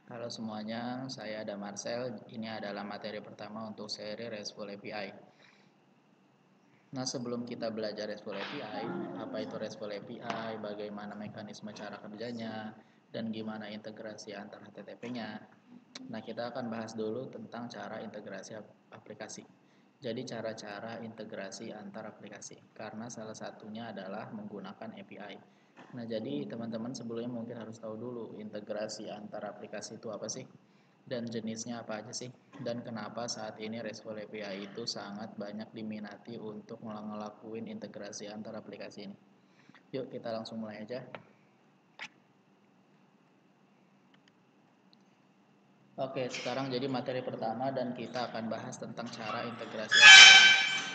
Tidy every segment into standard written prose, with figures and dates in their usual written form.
Halo semuanya, saya ada Marcel. Ini adalah materi pertama untuk seri RESTful API. Nah, sebelum kita belajar RESTful API, apa itu RESTful API, bagaimana mekanisme cara kerjanya, dan gimana integrasi antar HTTP-nya. Nah, kita akan bahas dulu tentang cara integrasi aplikasi. Jadi, cara-cara integrasi antar aplikasi, karena salah satunya adalah menggunakan API. Nah, jadi teman-teman sebelumnya mungkin harus tahu dulu integrasi antar aplikasi itu apa sih? Dan jenisnya apa aja sih? Dan kenapa saat ini RESTful API itu sangat banyak diminati untuk ngelakuin integrasi antar aplikasi ini. Yuk kita langsung mulai aja. Oke, sekarang jadi materi pertama dan kita akan bahas tentang cara integrasi aplikasi.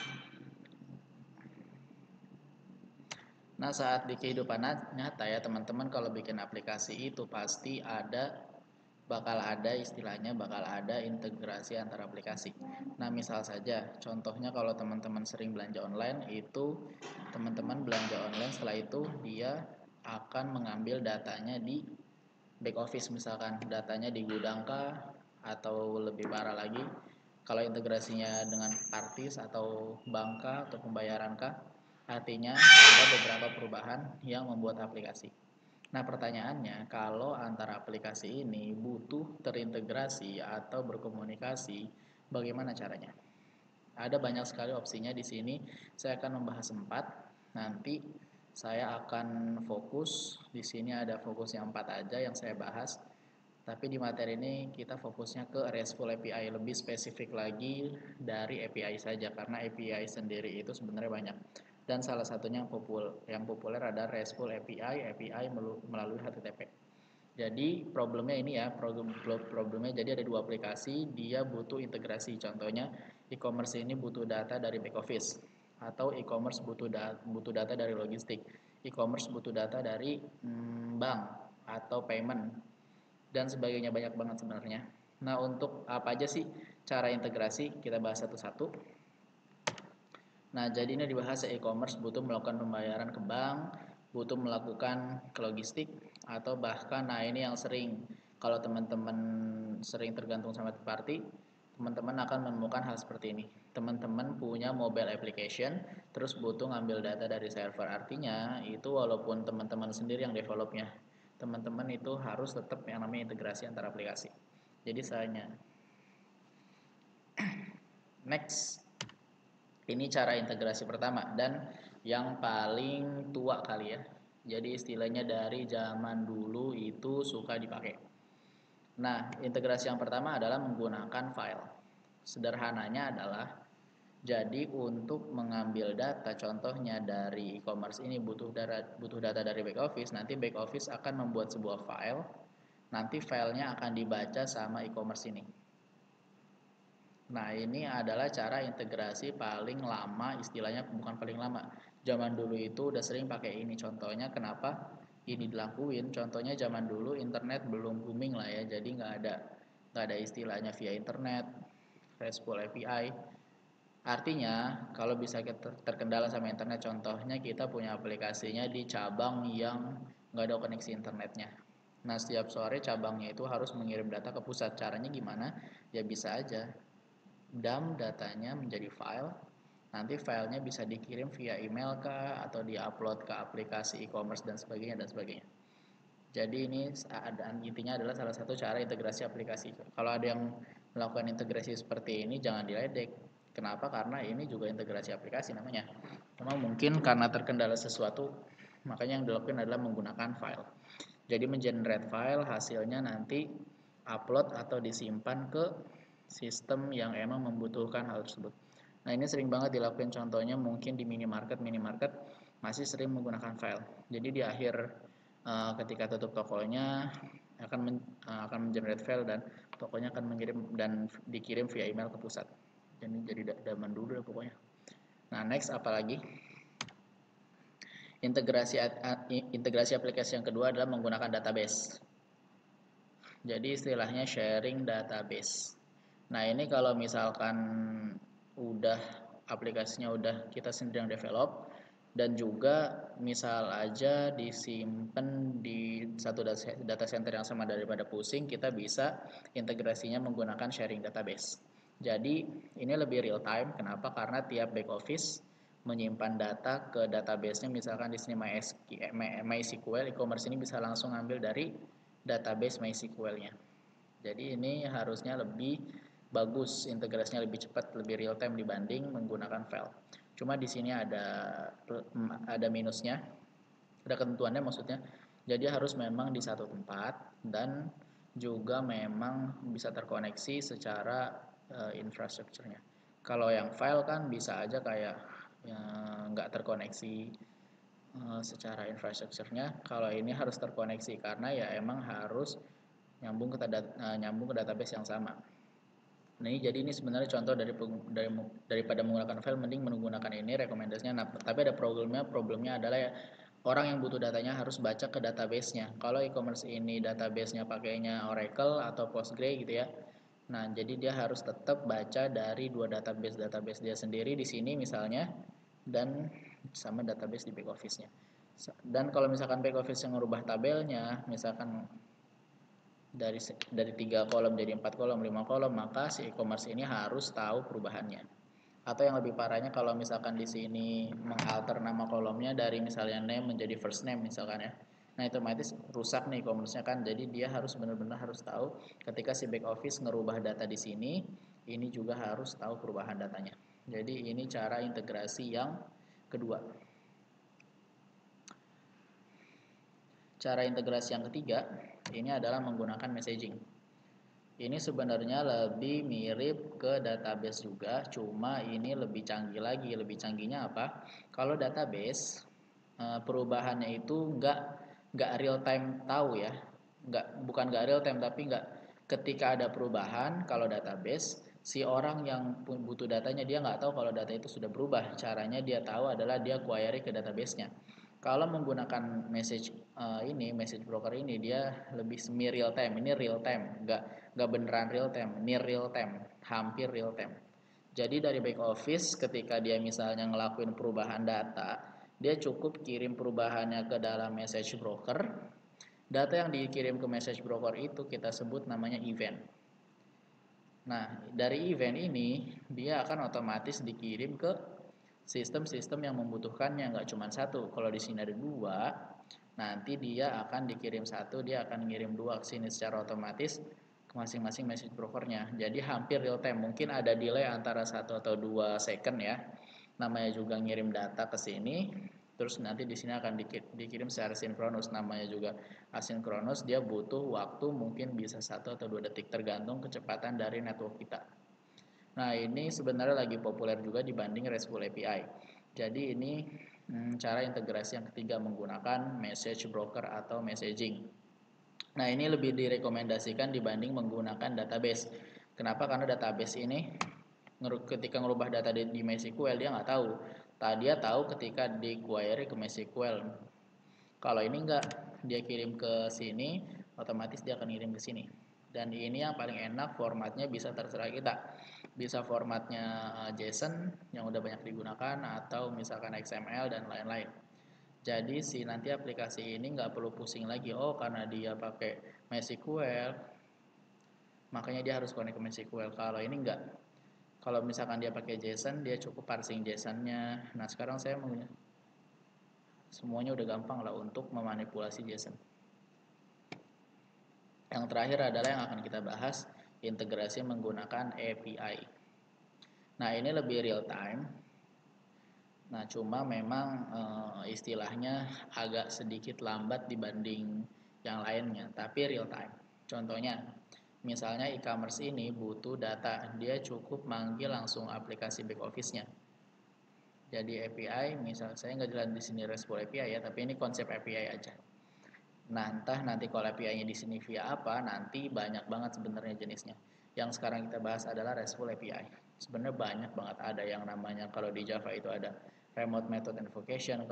Nah, saat di kehidupan nyata ya teman-teman, kalau bikin aplikasi itu pasti bakal ada istilahnya, bakal ada integrasi antar aplikasi. Nah, misal saja contohnya kalau teman-teman sering belanja online, itu teman-teman belanja online, setelah itu dia akan mengambil datanya di back office, misalkan datanya di gudang kah, atau lebih parah lagi kalau integrasinya dengan artis atau bank kah, atau pembayaran kah. Artinya ada beberapa perubahan yang membuat aplikasi. Nah, pertanyaannya, kalau antara aplikasi ini butuh terintegrasi atau berkomunikasi, bagaimana caranya? Ada banyak sekali opsinya di sini. Saya akan membahas 4. Nanti saya akan fokus di sini, ada fokus yang 4 aja yang saya bahas. Tapi di materi ini kita fokusnya ke RESTful API, lebih spesifik lagi dari API saja, karena API sendiri itu sebenarnya banyak. Dan salah satunya yang populer adalah RESTful API melalui HTTP. Jadi problemnya ini ya, problemnya jadi ada dua aplikasi, dia butuh integrasi. Contohnya e-commerce ini butuh data dari back office, atau e-commerce butuh data dari logistik, e-commerce butuh data dari bank atau payment, dan sebagainya, banyak banget sebenarnya. Nah, untuk apa aja sih cara integrasi, kita bahas satu-satu. Nah, jadi ini dibahas e-commerce butuh melakukan pembayaran ke bank, butuh melakukan ke logistik, atau bahkan, nah ini yang sering, kalau teman-teman sering tergantung sama third party, teman-teman akan menemukan hal seperti ini. Teman-teman punya mobile application, terus butuh ngambil data dari server. Artinya, itu walaupun teman-teman sendiri yang developnya, teman-teman itu harus tetap yang namanya integrasi antar aplikasi. Jadi sayangnya. Next. Ini cara integrasi pertama dan yang paling tua kali ya. Jadi istilahnya dari zaman dulu itu suka dipakai. Nah, integrasi yang pertama adalah menggunakan file. Sederhananya adalah, jadi untuk mengambil data, contohnya dari e-commerce ini butuh data dari back office, nanti back office akan membuat sebuah file, nanti filenya akan dibaca sama e-commerce ini. Nah, ini adalah cara integrasi paling lama, istilahnya bukan paling lama. Zaman dulu itu udah sering pakai ini. Contohnya kenapa ini dilakuin? Contohnya zaman dulu internet belum booming lah ya, jadi nggak ada istilahnya via internet, RESTful API. Artinya, kalau bisa kita terkendala sama internet, contohnya kita punya aplikasinya di cabang yang nggak ada koneksi internetnya. Nah, setiap sore cabangnya itu harus mengirim data ke pusat. Caranya gimana? Ya bisa aja dump datanya menjadi file, nanti filenya bisa dikirim via email kah, atau diupload ke aplikasi e-commerce dan sebagainya dan sebagainya. Jadi ini intinya adalah salah satu cara integrasi aplikasi. Kalau ada yang melakukan integrasi seperti ini, jangan diledek. Kenapa? Karena ini juga integrasi aplikasi namanya. Cuma mungkin karena terkendala sesuatu, makanya yang dilakukan adalah menggunakan file. Jadi mengenerate file, hasilnya nanti upload atau disimpan ke sistem yang emang membutuhkan hal tersebut. Nah, ini sering banget dilakukan, contohnya mungkin di minimarket masih sering menggunakan file. Jadi di akhir ketika tutup tokonya akan mengenerate file, dan tokonya akan mengirim dan dikirim via email ke pusat. Jadi zaman dulu ya pokoknya. Nah, next apalagi? Integrasi aplikasi yang kedua adalah menggunakan database. Jadi istilahnya sharing database. Nah, ini kalau misalkan udah aplikasinya udah kita sendiri yang develop, Dan juga misal aja disimpan di satu data center yang sama daripada pusing, kita bisa integrasinya menggunakan sharing database. Jadi ini lebih real time. Kenapa? Karena tiap back office menyimpan data ke database-nya, misalkan di sini MySQL, e-commerce ini bisa langsung ambil dari database MySQL-nya. Jadi ini harusnya lebih bagus, integrasinya lebih cepat, lebih real time dibanding menggunakan file. Cuma di sini ada minusnya, ada ketentuannya maksudnya. Jadi harus memang di satu tempat dan juga memang bisa terkoneksi secara infrastrukturnya. Kalau yang file kan bisa aja kayak nggak terkoneksi secara infrastrukturnya. Kalau ini harus terkoneksi karena ya emang harus nyambung ke database yang sama. Nah, jadi ini sebenarnya contoh daripada menggunakan file, mending menggunakan ini rekomendasinya. Nah, tapi ada problemnya adalah ya, orang yang butuh datanya harus baca ke database-nya. Kalau e-commerce ini database-nya pakainya Oracle atau Postgre gitu ya. Nah, jadi dia harus tetap baca dari dua database dia sendiri di sini misalnya, dan sama database di back office-nya. Dan kalau misalkan back office yang merubah tabelnya, misalkan dari 3 kolom jadi 4 kolom, 5 kolom, maka si e-commerce ini harus tahu perubahannya. Atau yang lebih parahnya kalau misalkan di sini mengalter nama kolomnya dari misalnya name menjadi first name misalkan ya. Nah, itu otomatis rusak nih e-commerce-nya kan. Jadi dia harus benar-benar harus tahu ketika si back office ngerubah data di sini, ini juga harus tahu perubahan datanya. Jadi ini cara integrasi yang kedua. Cara integrasi yang ketiga ini adalah menggunakan messaging. Ini sebenarnya lebih mirip ke database juga, cuma ini lebih canggih lagi. Lebih canggihnya apa? Kalau database perubahannya itu nggak real time tahu ya, bukan nggak real time tapi nggak ketika ada perubahan. Kalau database si orang yang butuh datanya dia nggak tahu kalau data itu sudah berubah. Caranya dia tahu adalah dia query ke database-nya. Kalau menggunakan message broker ini dia lebih semi real time. Ini real time, nggak beneran real time, near real time, hampir real time. Jadi dari back office ketika dia misalnya ngelakuin perubahan data, dia cukup kirim perubahannya ke dalam message broker. Data yang dikirim ke message broker itu kita sebut namanya event. Nah, dari event ini dia akan otomatis dikirim ke sistem-sistem yang membutuhkannya, nggak cuma satu. Kalau di sini ada dua, nanti dia akan dikirim satu, dia akan ngirim dua ke sini secara otomatis ke masing-masing message brokernya. Jadi hampir real time. Mungkin ada delay antara 1 atau 2 second ya. Namanya juga ngirim data ke sini, terus nanti di sini akan dikirim secara sinkronus. Namanya juga asinkronus, dia butuh waktu mungkin bisa 1 atau 2 detik tergantung kecepatan dari network kita. Nah, ini sebenarnya lagi populer juga dibanding RESTful API. Jadi ini cara integrasi yang ketiga menggunakan message broker atau messaging. Nah, ini lebih direkomendasikan dibanding menggunakan database. Kenapa? Karena database ini ketika ngerubah data di MySQL dia nggak tahu. Dia tahu ketika di query ke MySQL. Kalau ini enggak, dia kirim ke sini, otomatis dia akan kirim ke sini. Dan ini yang paling enak, formatnya bisa terserah kita. Bisa formatnya JSON yang udah banyak digunakan atau misalkan XML dan lain-lain. Jadi si nanti aplikasi ini nggak perlu pusing lagi, oh karena dia pakai MySQL, makanya dia harus connect ke MySQL. Kalau ini enggak. Kalau misalkan dia pakai JSON, dia cukup parsing JSON-nya. Nah, sekarang saya mau semuanya udah gampang lah untuk memanipulasi JSON. Yang terakhir adalah yang akan kita bahas, integrasi menggunakan API. Nah, ini lebih real time. Nah, cuma memang istilahnya agak sedikit lambat dibanding yang lainnya, tapi real time. Contohnya, misalnya e-commerce ini butuh data, dia cukup manggil langsung aplikasi back office-nya. Jadi API, misal saya nggak jelas di sini RESTful API ya, tapi ini konsep API aja. Nah, entah nanti kalau API-nya di sini via apa, nanti banyak banget sebenarnya jenisnya. Yang sekarang kita bahas adalah RESTful API. Sebenarnya banyak banget, ada yang namanya kalau di Java itu ada remote method invocation,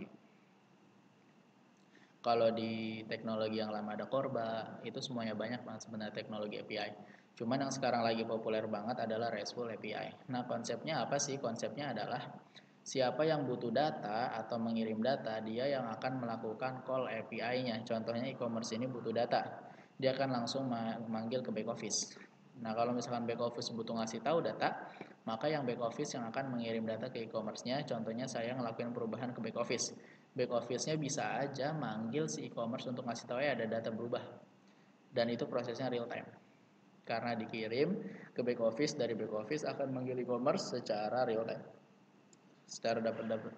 kalau di teknologi yang lama ada Corba, itu semuanya banyak banget sebenarnya teknologi API. Cuman yang sekarang lagi populer banget adalah RESTful API. Nah, konsepnya apa sih? Konsepnya adalah Siapa yang butuh data atau mengirim data, dia yang akan melakukan call API-nya. Contohnya e-commerce ini butuh data, dia akan langsung memanggil ke back office. Nah, kalau misalkan back office butuh ngasih tahu data, maka yang back office yang akan mengirim data ke e-commerce-nya. Contohnya saya ngelakuin perubahan ke back office. Back office-nya bisa aja manggil si e-commerce untuk ngasih tahu ya ada data berubah. Dan itu prosesnya real time. Karena dikirim ke back office, dari back office akan manggil e-commerce secara real time. Secara dapat.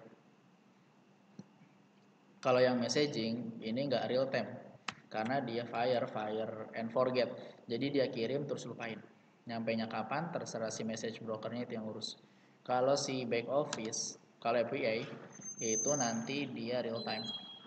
Kalau yang messaging ini nggak real time karena dia fire and forget. Jadi dia kirim terus lupain. Nyampainya kapan terserah si message brokernya itu yang urus. Kalau si back office, kalau API itu nanti dia real time.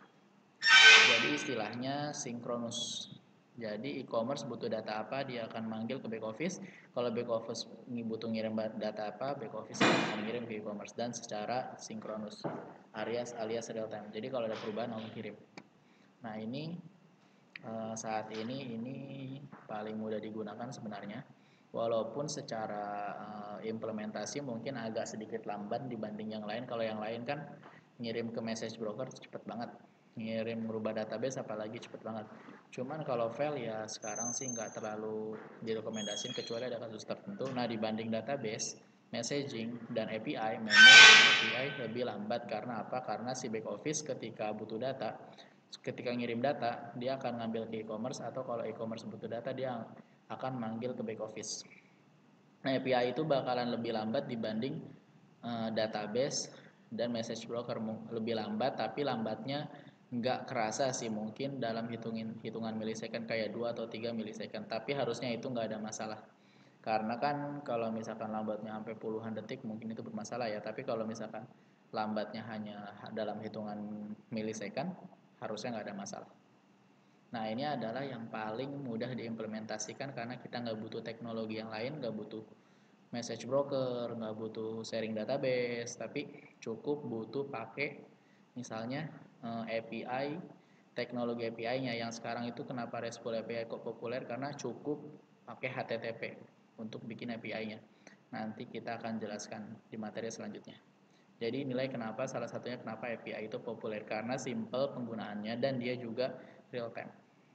Jadi istilahnya sinkronus. Jadi e-commerce butuh data apa, dia akan manggil ke back office. Kalau back office butuh ngirim data apa, back office akan ngirim ke e-commerce dan secara sinkronus alias real time. Jadi kalau ada perubahan langsung kirim. Nah, ini saat ini paling mudah digunakan sebenarnya. Walaupun secara implementasi mungkin agak sedikit lambat dibanding yang lain. Kalau yang lain kan ngirim ke message broker cepet banget, ngirim merubah database apalagi cepet banget. Cuman kalau file ya sekarang sih nggak terlalu direkomendasiin kecuali ada kasus tertentu. Nah, dibanding database, messaging dan API, memang API lebih lambat. Karena apa? Karena si back office ketika butuh data, ketika ngirim data dia akan ngambil ke e-commerce, atau kalau e-commerce butuh data dia akan manggil ke back office. Nah, API itu bakalan lebih lambat dibanding database dan message broker. Lebih lambat, tapi lambatnya nggak kerasa sih, mungkin dalam hitungan milisecond kayak 2 atau 3 milisecond, tapi harusnya itu nggak ada masalah. Karena kan kalau misalkan lambatnya sampai puluhan detik mungkin itu bermasalah ya, tapi kalau misalkan lambatnya hanya dalam hitungan milisecond harusnya nggak ada masalah. Nah, ini adalah yang paling mudah diimplementasikan karena kita nggak butuh teknologi yang lain, nggak butuh message broker, nggak butuh sharing database, tapi cukup butuh pakai misalnya API, teknologi API-nya yang sekarang itu kenapa RESTful API kok populer, karena cukup pakai HTTP untuk bikin API-nya. Nanti kita akan jelaskan di materi selanjutnya. Jadi nilai kenapa, salah satunya kenapa API itu populer karena simple penggunaannya dan dia juga real time.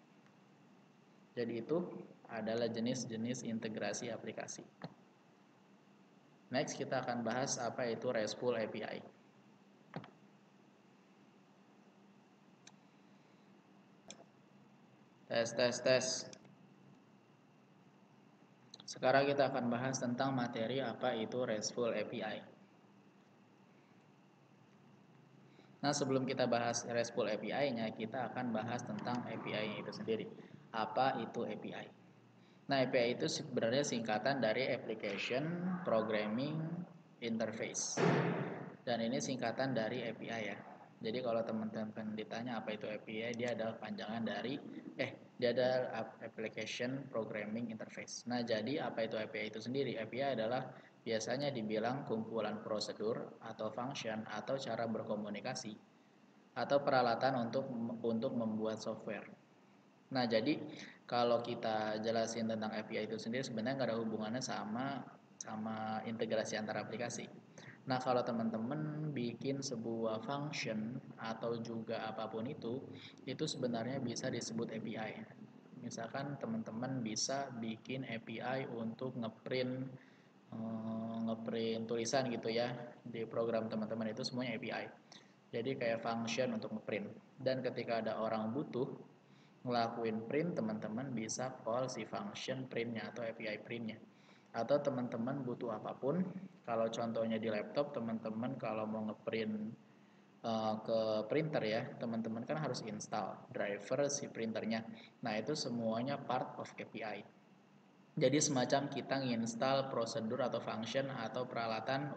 Jadi itu adalah jenis-jenis integrasi aplikasi. Next kita akan bahas apa itu RESTful API. Tes. Sekarang kita akan bahas tentang materi apa itu RESTful API. Nah, sebelum kita bahas RESTful API-nya, kita akan bahas tentang API itu sendiri. Apa itu API? Nah, API itu sebenarnya singkatan dari Application Programming Interface. Dan ini singkatan dari API ya. Jadi kalau teman-teman ditanya apa itu API, dia adalah panjangan dari dia adalah Application Programming Interface. Nah, jadi apa itu API itu sendiri? API adalah biasanya dibilang kumpulan prosedur atau function atau cara berkomunikasi atau peralatan untuk membuat software. Nah, jadi kalau kita jelasin tentang API itu sendiri sebenarnya nggak ada hubungannya sama integrasi antar aplikasi. Nah, kalau teman-teman bikin sebuah function atau juga apapun itu sebenarnya bisa disebut API. Misalkan teman-teman bisa bikin API untuk ngeprint tulisan gitu ya, di program teman-teman itu semuanya API. Jadi kayak function untuk ngeprint. Dan ketika ada orang butuh ngelakuin print, teman-teman bisa call si function printnya atau API printnya. Atau teman-teman butuh apapun, kalau contohnya di laptop, teman-teman kalau mau ngeprint ke printer ya, teman-teman kan harus install driver si printernya. Nah, itu semuanya part of API. Jadi semacam kita nginstal prosedur atau function atau peralatan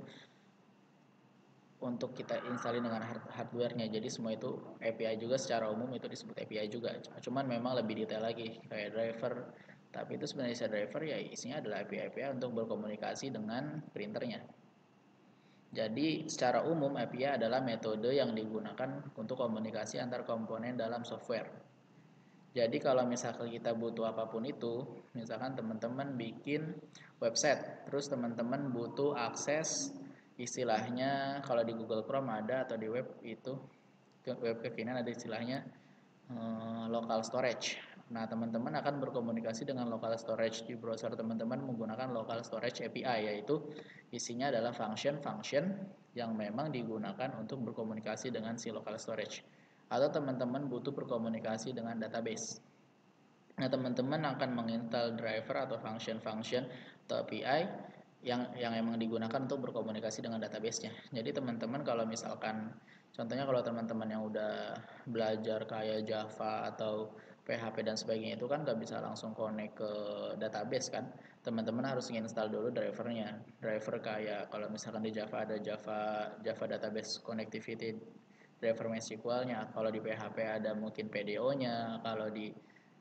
untuk kita instalin dengan hardware-nya. Jadi semua itu API juga, secara umum itu disebut API juga. Cuman memang lebih detail lagi kayak driver. Tapi itu sebenarnya driver ya isinya adalah API untuk berkomunikasi dengan printernya. Jadi secara umum API adalah metode yang digunakan untuk komunikasi antar komponen dalam software. Jadi kalau misalkan kita butuh apapun itu, misalkan teman-teman bikin website, terus teman-teman butuh akses istilahnya kalau di Google Chrome ada, atau di web itu web kekinian ada istilahnya local storage. Nah, teman-teman akan berkomunikasi dengan local storage di browser teman-teman menggunakan local storage API, yaitu isinya adalah function-function yang memang digunakan untuk berkomunikasi dengan si local storage. Atau teman-teman butuh berkomunikasi dengan database. Nah, teman-teman akan menginstal driver atau function-function atau API yang emang digunakan untuk berkomunikasi dengan database-nya. Jadi teman-teman kalau misalkan contohnya kalau teman-teman yang udah belajar kayak Java atau PHP dan sebagainya itu kan nggak bisa langsung connect ke database kan. Teman-teman harus install dulu drivernya. Driver kayak kalau misalkan di Java ada Java Database Connectivity driver MySQL-nya. Kalau di PHP ada mungkin PDO-nya. Kalau di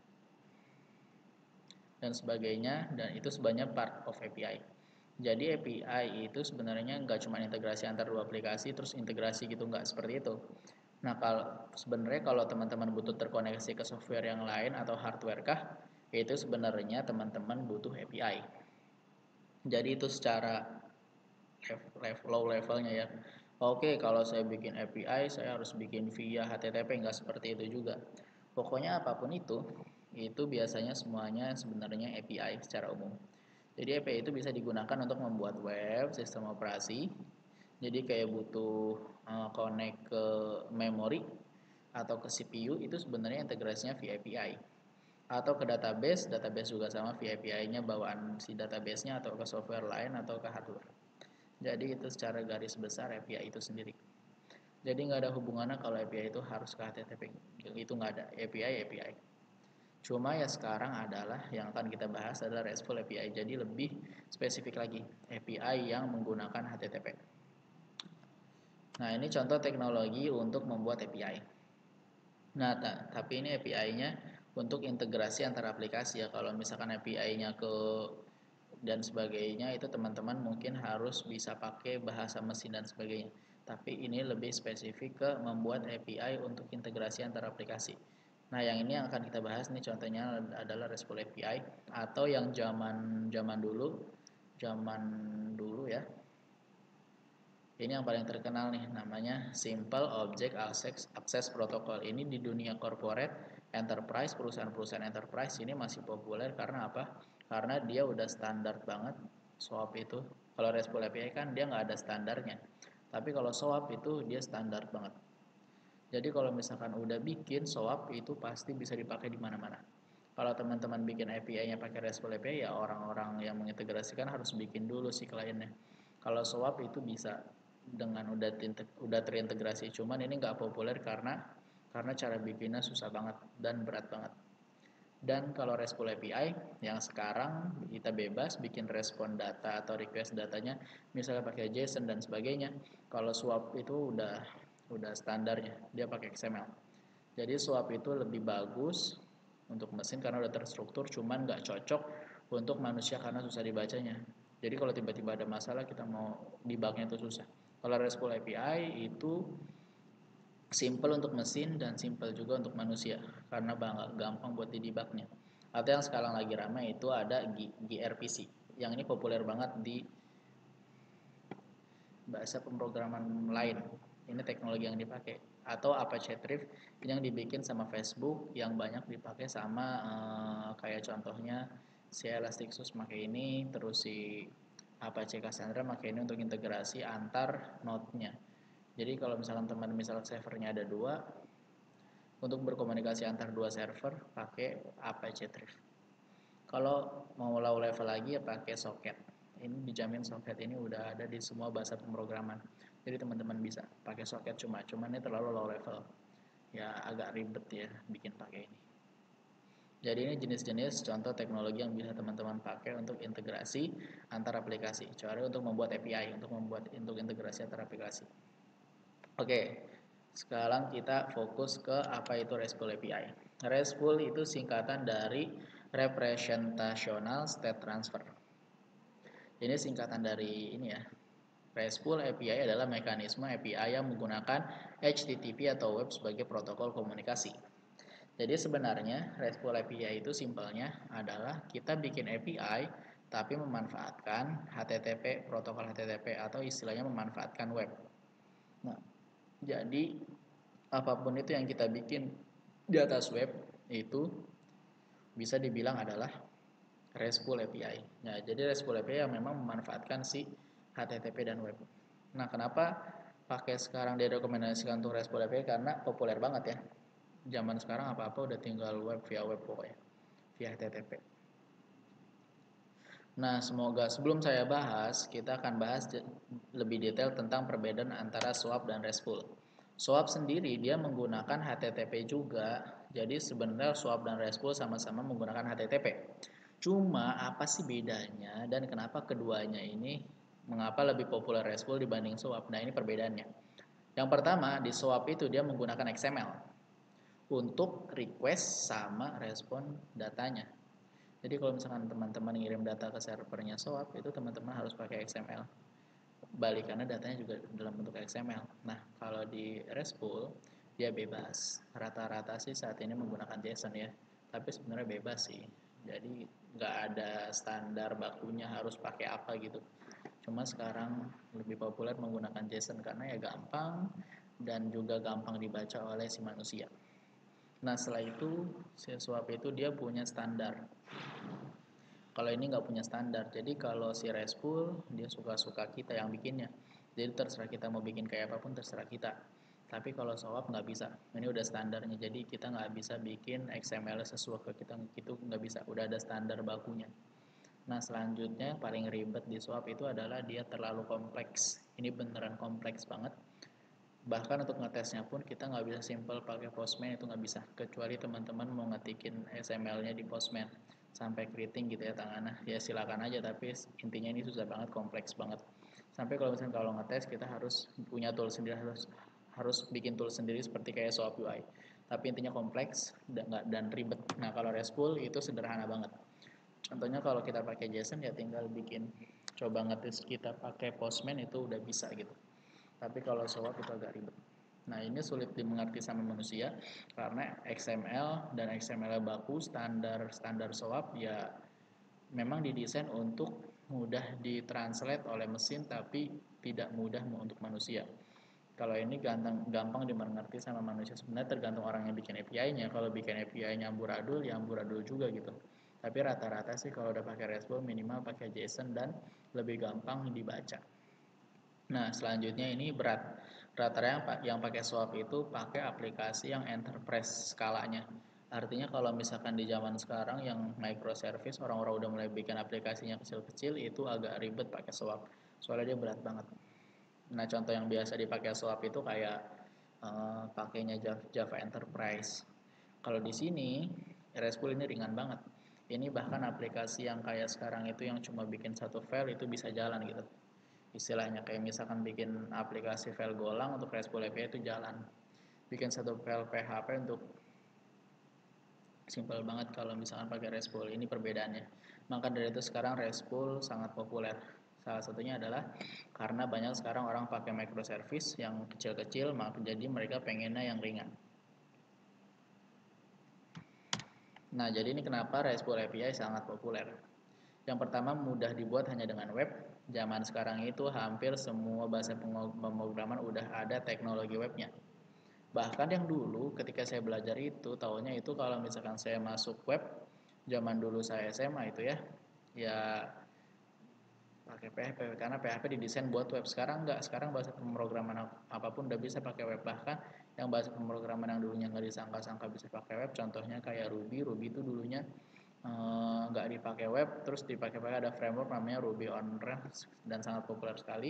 dan sebagainya, dan itu sebenarnya part of API. Jadi API itu sebenarnya nggak cuma integrasi antar dua aplikasi terus integrasi gitu, nggak seperti itu. Nah, kalau sebenarnya kalau teman-teman butuh terkoneksi ke software yang lain atau hardware kah, itu sebenarnya teman-teman butuh API. Jadi itu secara low levelnya ya. Oke, kalau saya bikin API, saya harus bikin via HTTP, nggak seperti itu juga. Pokoknya apapun itu biasanya semuanya sebenarnya API secara umum. Jadi API itu bisa digunakan untuk membuat web, sistem operasi. Jadi kayak butuh connect ke memori atau ke CPU, itu sebenarnya integrasinya via API. Atau ke database, database juga sama via API-nya bawaan si database-nya atau ke software lain atau ke hardware. Jadi itu secara garis besar API itu sendiri. Jadi nggak ada hubungannya kalau API itu harus ke HTTP. Itu nggak ada. API, API. Cuma ya sekarang adalah yang akan kita bahas adalah RESTful API. Jadi lebih spesifik lagi, API yang menggunakan HTTP. Nah, ini contoh teknologi untuk membuat API. Nah, tapi ini API-nya untuk integrasi antara aplikasi ya. Kalau misalkan API-nya ke dan sebagainya itu teman-teman mungkin harus bisa pakai bahasa mesin dan sebagainya. Tapi ini lebih spesifik ke membuat API untuk integrasi antara aplikasi. Nah, yang ini yang akan kita bahas nih contohnya adalah RESTful API atau yang zaman dulu ya. Ini yang paling terkenal nih, namanya Simple Object Access Protocol. Ini di dunia corporate, enterprise, perusahaan-perusahaan enterprise ini masih populer karena apa? Karena dia udah standar banget SOAP itu. Kalau RESTful API kan dia nggak ada standarnya. Tapi kalau SOAP itu dia standar banget. Jadi kalau misalkan udah bikin SOAP itu pasti bisa dipakai di mana-mana. Kalau teman-teman bikin API-nya pakai RESTful API ya orang-orang yang mengintegrasikan harus bikin dulu si kliennya. Kalau SOAP itu bisa dengan udah terintegrasi, cuman ini nggak populer karena cara bikinnya susah banget dan berat banget. Dan kalau RESTful API yang sekarang kita bebas bikin respon data atau request datanya misalnya pakai JSON dan sebagainya. Kalau SOAP itu udah standarnya, dia pakai XML. Jadi SOAP itu lebih bagus untuk mesin karena udah terstruktur, cuman nggak cocok untuk manusia karena susah dibacanya. Jadi kalau tiba-tiba ada masalah kita mau debugnya itu susah. Kalau RESTful API itu simple untuk mesin dan simple juga untuk manusia karena gampang buat didebugnya. Atau yang sekarang lagi ramai itu ada gRPC. Yang ini populer banget di bahasa pemrograman lain. Ini teknologi yang dipakai. Atau Apache Thrift yang dibikin sama Facebook yang banyak dipakai sama kayak contohnya si Elasticsearch pakai ini, terus si Apache Cassandra pakai ini untuk integrasi antar node-nya. Jadi kalau misalkan servernya ada dua, untuk berkomunikasi antar dua server pakai Apache Thrift. Kalau mau low level lagi ya pakai socket. Ini dijamin socket ini udah ada di semua bahasa pemrograman. Jadi teman-teman bisa pakai socket cuman ini terlalu low level. Ya agak ribet ya bikin pakai ini. Jadi ini jenis-jenis contoh teknologi yang bisa teman-teman pakai untuk integrasi antar aplikasi. Kecuali untuk membuat API, untuk integrasi antar aplikasi. Oke, sekarang kita fokus ke apa itu RESTful API. RESTful itu singkatan dari Representational State Transfer. Ini singkatan dari ini ya. RESTful API adalah mekanisme API yang menggunakan HTTP atau web sebagai protokol komunikasi. Jadi sebenarnya RESTful API itu simpelnya adalah kita bikin API tapi memanfaatkan HTTP, protokol HTTP atau istilahnya memanfaatkan web. Nah, jadi apapun itu yang kita bikin di atas web itu bisa dibilang adalah RESTful API. Nah, jadi RESTful API yang memang memanfaatkan si HTTP dan web. Nah, kenapa pakai sekarang direkomendasikan untuk RESTful API? Karena populer banget ya. Zaman sekarang apa-apa udah tinggal web pokoknya, via HTTP. Nah, semoga sebelum saya bahas, kita akan bahas lebih detail tentang perbedaan antara SOAP dan RESTful. SOAP sendiri dia menggunakan HTTP juga, jadi sebenarnya SOAP dan RESTful sama-sama menggunakan HTTP. Cuma apa sih bedanya dan kenapa keduanya ini mengapa lebih populer RESTful dibanding SOAP? Nah, ini perbedaannya. Yang pertama, di SOAP itu dia menggunakan XML untuk request sama respon datanya. Jadi kalau misalkan teman-teman ngirim data ke servernya SOAP, itu teman-teman harus pakai XML. Balikannya datanya juga dalam bentuk XML. Nah, kalau di RESTful, dia bebas. Rata-rata sih saat ini menggunakan JSON ya. Tapi sebenarnya bebas sih. Jadi nggak ada standar bakunya harus pakai apa gitu. Cuma sekarang lebih populer menggunakan JSON karena ya gampang dan juga gampang dibaca oleh si manusia. Nah, setelah itu si SOAP itu dia punya standar. Kalau ini nggak punya standar, jadi kalau si RESTful dia suka-suka kita yang bikinnya. Jadi terserah kita mau bikin kayak apapun terserah kita. Tapi kalau SOAP nggak bisa. Ini udah standarnya, jadi kita nggak bisa bikin XML sesuai ke kita, itu nggak bisa. Udah ada standar bakunya. Nah, selanjutnya paling ribet di SOAP itu adalah dia terlalu kompleks. Ini beneran kompleks banget. Bahkan untuk ngetesnya pun kita nggak bisa simple pakai Postman, itu nggak bisa, kecuali teman-teman mau ngetikin XML-nya di Postman sampai keriting gitu ya tangannya, ya silakan aja, tapi intinya ini susah banget, kompleks banget. Sampai kalau misalnya kalau ngetes kita harus punya tool sendiri, harus bikin tool sendiri seperti kayak SOAP UI. Tapi intinya kompleks dan ribet. Nah, kalau RESTful itu sederhana banget. Contohnya kalau kita pakai JSON ya tinggal bikin, coba ngetes kita pakai Postman itu udah bisa gitu. Tapi kalau SOAP itu agak ribet. Nah, ini sulit dimengerti sama manusia karena XML dan XML baku standar SOAP ya memang didesain untuk mudah ditranslate oleh mesin tapi tidak mudah untuk manusia. Kalau ini gampang dimengerti sama manusia, sebenarnya tergantung orang yang bikin API-nya. Kalau bikin API-nya amburadul ya amburadul juga gitu. Tapi rata-rata sih kalau udah pakai RESTful minimal pakai JSON dan lebih gampang dibaca. Nah, selanjutnya ini berat. Rata-rata yang pakai SOAP itu pakai aplikasi yang enterprise skalanya. Artinya kalau misalkan di zaman sekarang yang microservice orang-orang udah mulai bikin aplikasinya kecil-kecil itu agak ribet pakai SOAP. Soalnya dia berat banget. Nah, contoh yang biasa dipakai SOAP itu kayak pakainya Java Enterprise. Kalau di sini RESTful ini ringan banget. Ini bahkan aplikasi yang kayak sekarang itu yang cuma bikin satu file itu bisa jalan gitu. Istilahnya kayak misalkan bikin aplikasi file Golang untuk RESTful API itu jalan. Bikin satu file PHP untuk simple banget kalau misalkan pakai RESTful. Ini perbedaannya. Maka dari itu sekarang RESTful sangat populer. Salah satunya adalah karena banyak sekarang orang pakai microservice yang kecil-kecil, jadi mereka pengennya yang ringan. Nah, jadi ini kenapa RESTful API sangat populer. Yang pertama, mudah dibuat hanya dengan web. Zaman sekarang itu hampir semua bahasa pemrograman udah ada teknologi webnya. Bahkan yang dulu ketika saya belajar itu, tahunya itu kalau misalkan saya masuk web, zaman dulu saya SMA itu ya pakai PHP karena PHP didesain buat web. Sekarang enggak, sekarang bahasa pemrograman apapun udah bisa pakai web. Bahkan yang bahasa pemrograman yang dulunya nggak disangka-sangka bisa pakai web, contohnya kayak Ruby itu dulunya nggak dipakai web, terus dipakai ada framework namanya Ruby on Rails dan sangat populer sekali.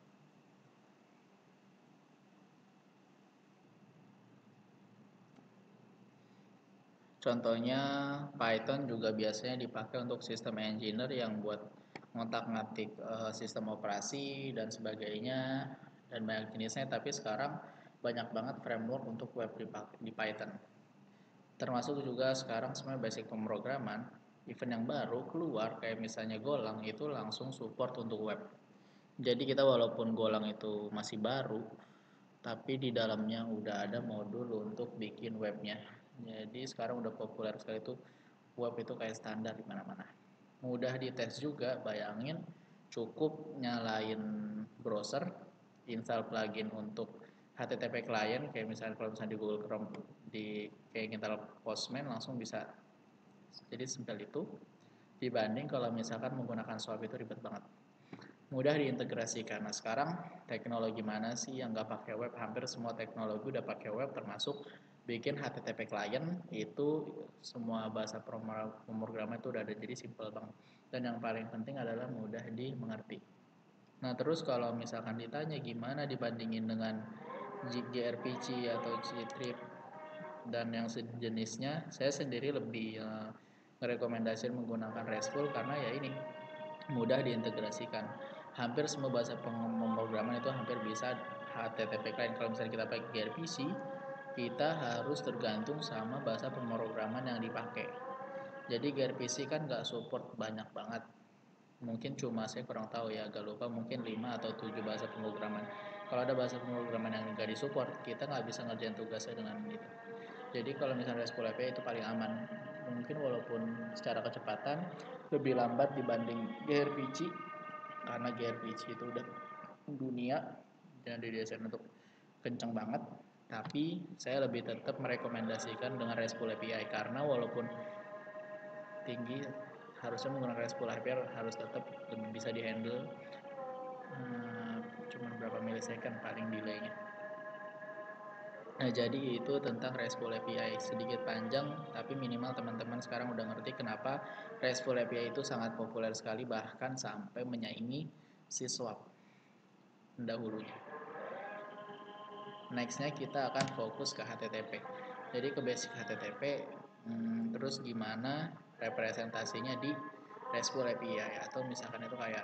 Contohnya Python juga biasanya dipakai untuk sistem engineer yang buat ngotak-ngatik sistem operasi dan sebagainya dan banyak jenisnya, tapi sekarang banyak banget framework untuk web di Python. Termasuk juga sekarang sebenarnya basic pemrograman, event yang baru keluar kayak misalnya Golang itu langsung support untuk web. Jadi kita walaupun Golang itu masih baru, tapi di dalamnya udah ada modul untuk bikin webnya. Jadi sekarang udah populer sekali tuh, web itu kayak standar di mana-mana. mudah dites juga. Bayangin cukup nyalain browser, install plugin untuk HTTP client kayak misalnya kalau misalnya di Google Chrome di kayak install Postman langsung bisa. Jadi simpel itu, dibanding kalau misalkan menggunakan SWAP itu ribet banget. Mudah diintegrasikan. Nah sekarang teknologi mana sih yang nggak pakai web? Hampir semua teknologi udah pakai web, termasuk bikin HTTP client itu semua bahasa pemrograman itu udah ada, jadi simple banget. Dan yang paling penting adalah mudah dimengerti. Nah terus kalau misalkan ditanya gimana dibandingin dengan gRPC atau Gtrip dan yang sejenisnya, saya sendiri lebih merekomendasikan menggunakan RESTful karena ya ini mudah diintegrasikan. Hampir semua bahasa pemrograman itu hampir bisa HTTP client. Kalau misalnya kita pakai gRPC, kita harus tergantung sama bahasa pemrograman yang dipakai. Jadi gRPC kan nggak support banyak banget. Mungkin cuma saya kurang tahu ya, agak lupa, mungkin 5 atau 7 bahasa pemrograman. Kalau ada bahasa pemrograman yang nggak disupport, kita nggak bisa ngerjain tugasnya dengan itu. Jadi kalau misalnya RESTful API itu paling aman. Mungkin walaupun secara kecepatan lebih lambat dibanding gRPC, karena gRPC itu udah dunia dan didesain untuk kencang banget. Tapi saya lebih tetap merekomendasikan dengan RESTful API karena walaupun tinggi, harusnya menggunakan RESTful API harus tetap lebih bisa dihandle. Cuma berapa milisecond paling delaynya. Nah, jadi itu tentang RESTful API. Sedikit panjang, tapi minimal teman-teman sekarang udah ngerti kenapa RESTful API itu sangat populer sekali, bahkan sampai menyaingi si SWAP pendahulunya. Nextnya kita akan fokus ke HTTP. Jadi ke basic HTTP, terus gimana representasinya di RESTful API, atau misalkan itu kayak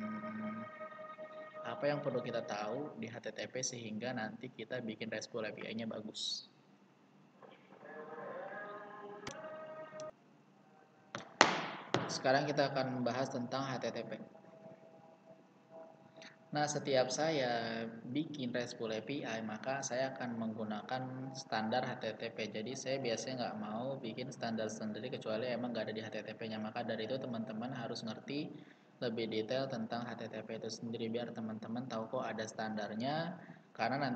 apa yang perlu kita tahu di HTTP sehingga nanti kita bikin RESTful API-nya bagus. Sekarang kita akan membahas tentang HTTP. Nah, setiap saya bikin RESTful API, maka saya akan menggunakan standar HTTP. Jadi saya biasanya nggak mau bikin standar sendiri kecuali emang nggak ada di HTTP-nya. Maka dari itu teman-teman harus ngerti lebih detail tentang HTTP itu sendiri biar teman-teman tahu kok ada standarnya. Karena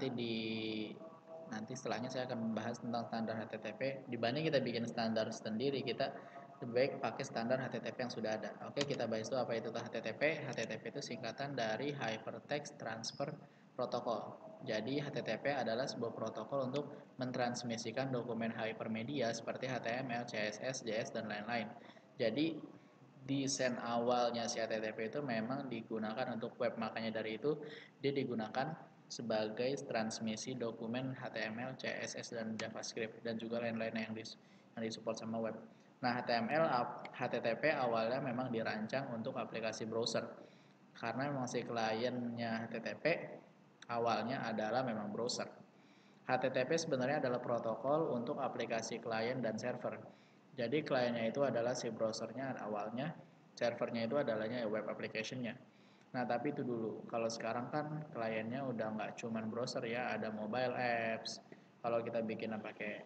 nanti setelahnya saya akan membahas tentang standar HTTP. Dibanding kita bikin standar sendiri, kita lebih baik pakai standar HTTP yang sudah ada. Oke, kita bahas itu apa itu HTTP. HTTP itu singkatan dari Hypertext Transfer Protocol. Jadi HTTP adalah sebuah protokol untuk mentransmisikan dokumen hypermedia seperti HTML, CSS, JS, dan lain-lain. Jadi desain awalnya si HTTP itu memang digunakan untuk web, makanya dari itu dia digunakan sebagai transmisi dokumen HTML, CSS, dan JavaScript, dan juga lain-lain yang disupport sama web. Nah, HTTP awalnya memang dirancang untuk aplikasi browser karena memang si kliennya HTTP awalnya adalah memang browser. HTTP sebenarnya adalah protokol untuk aplikasi klien dan server. Jadi kliennya itu adalah si browsernya awalnya, servernya itu adalahnya web application-nya. Nah, tapi itu dulu. Kalau sekarang kan kliennya udah nggak cuman browser ya, ada mobile apps. Kalau kita bikin pakai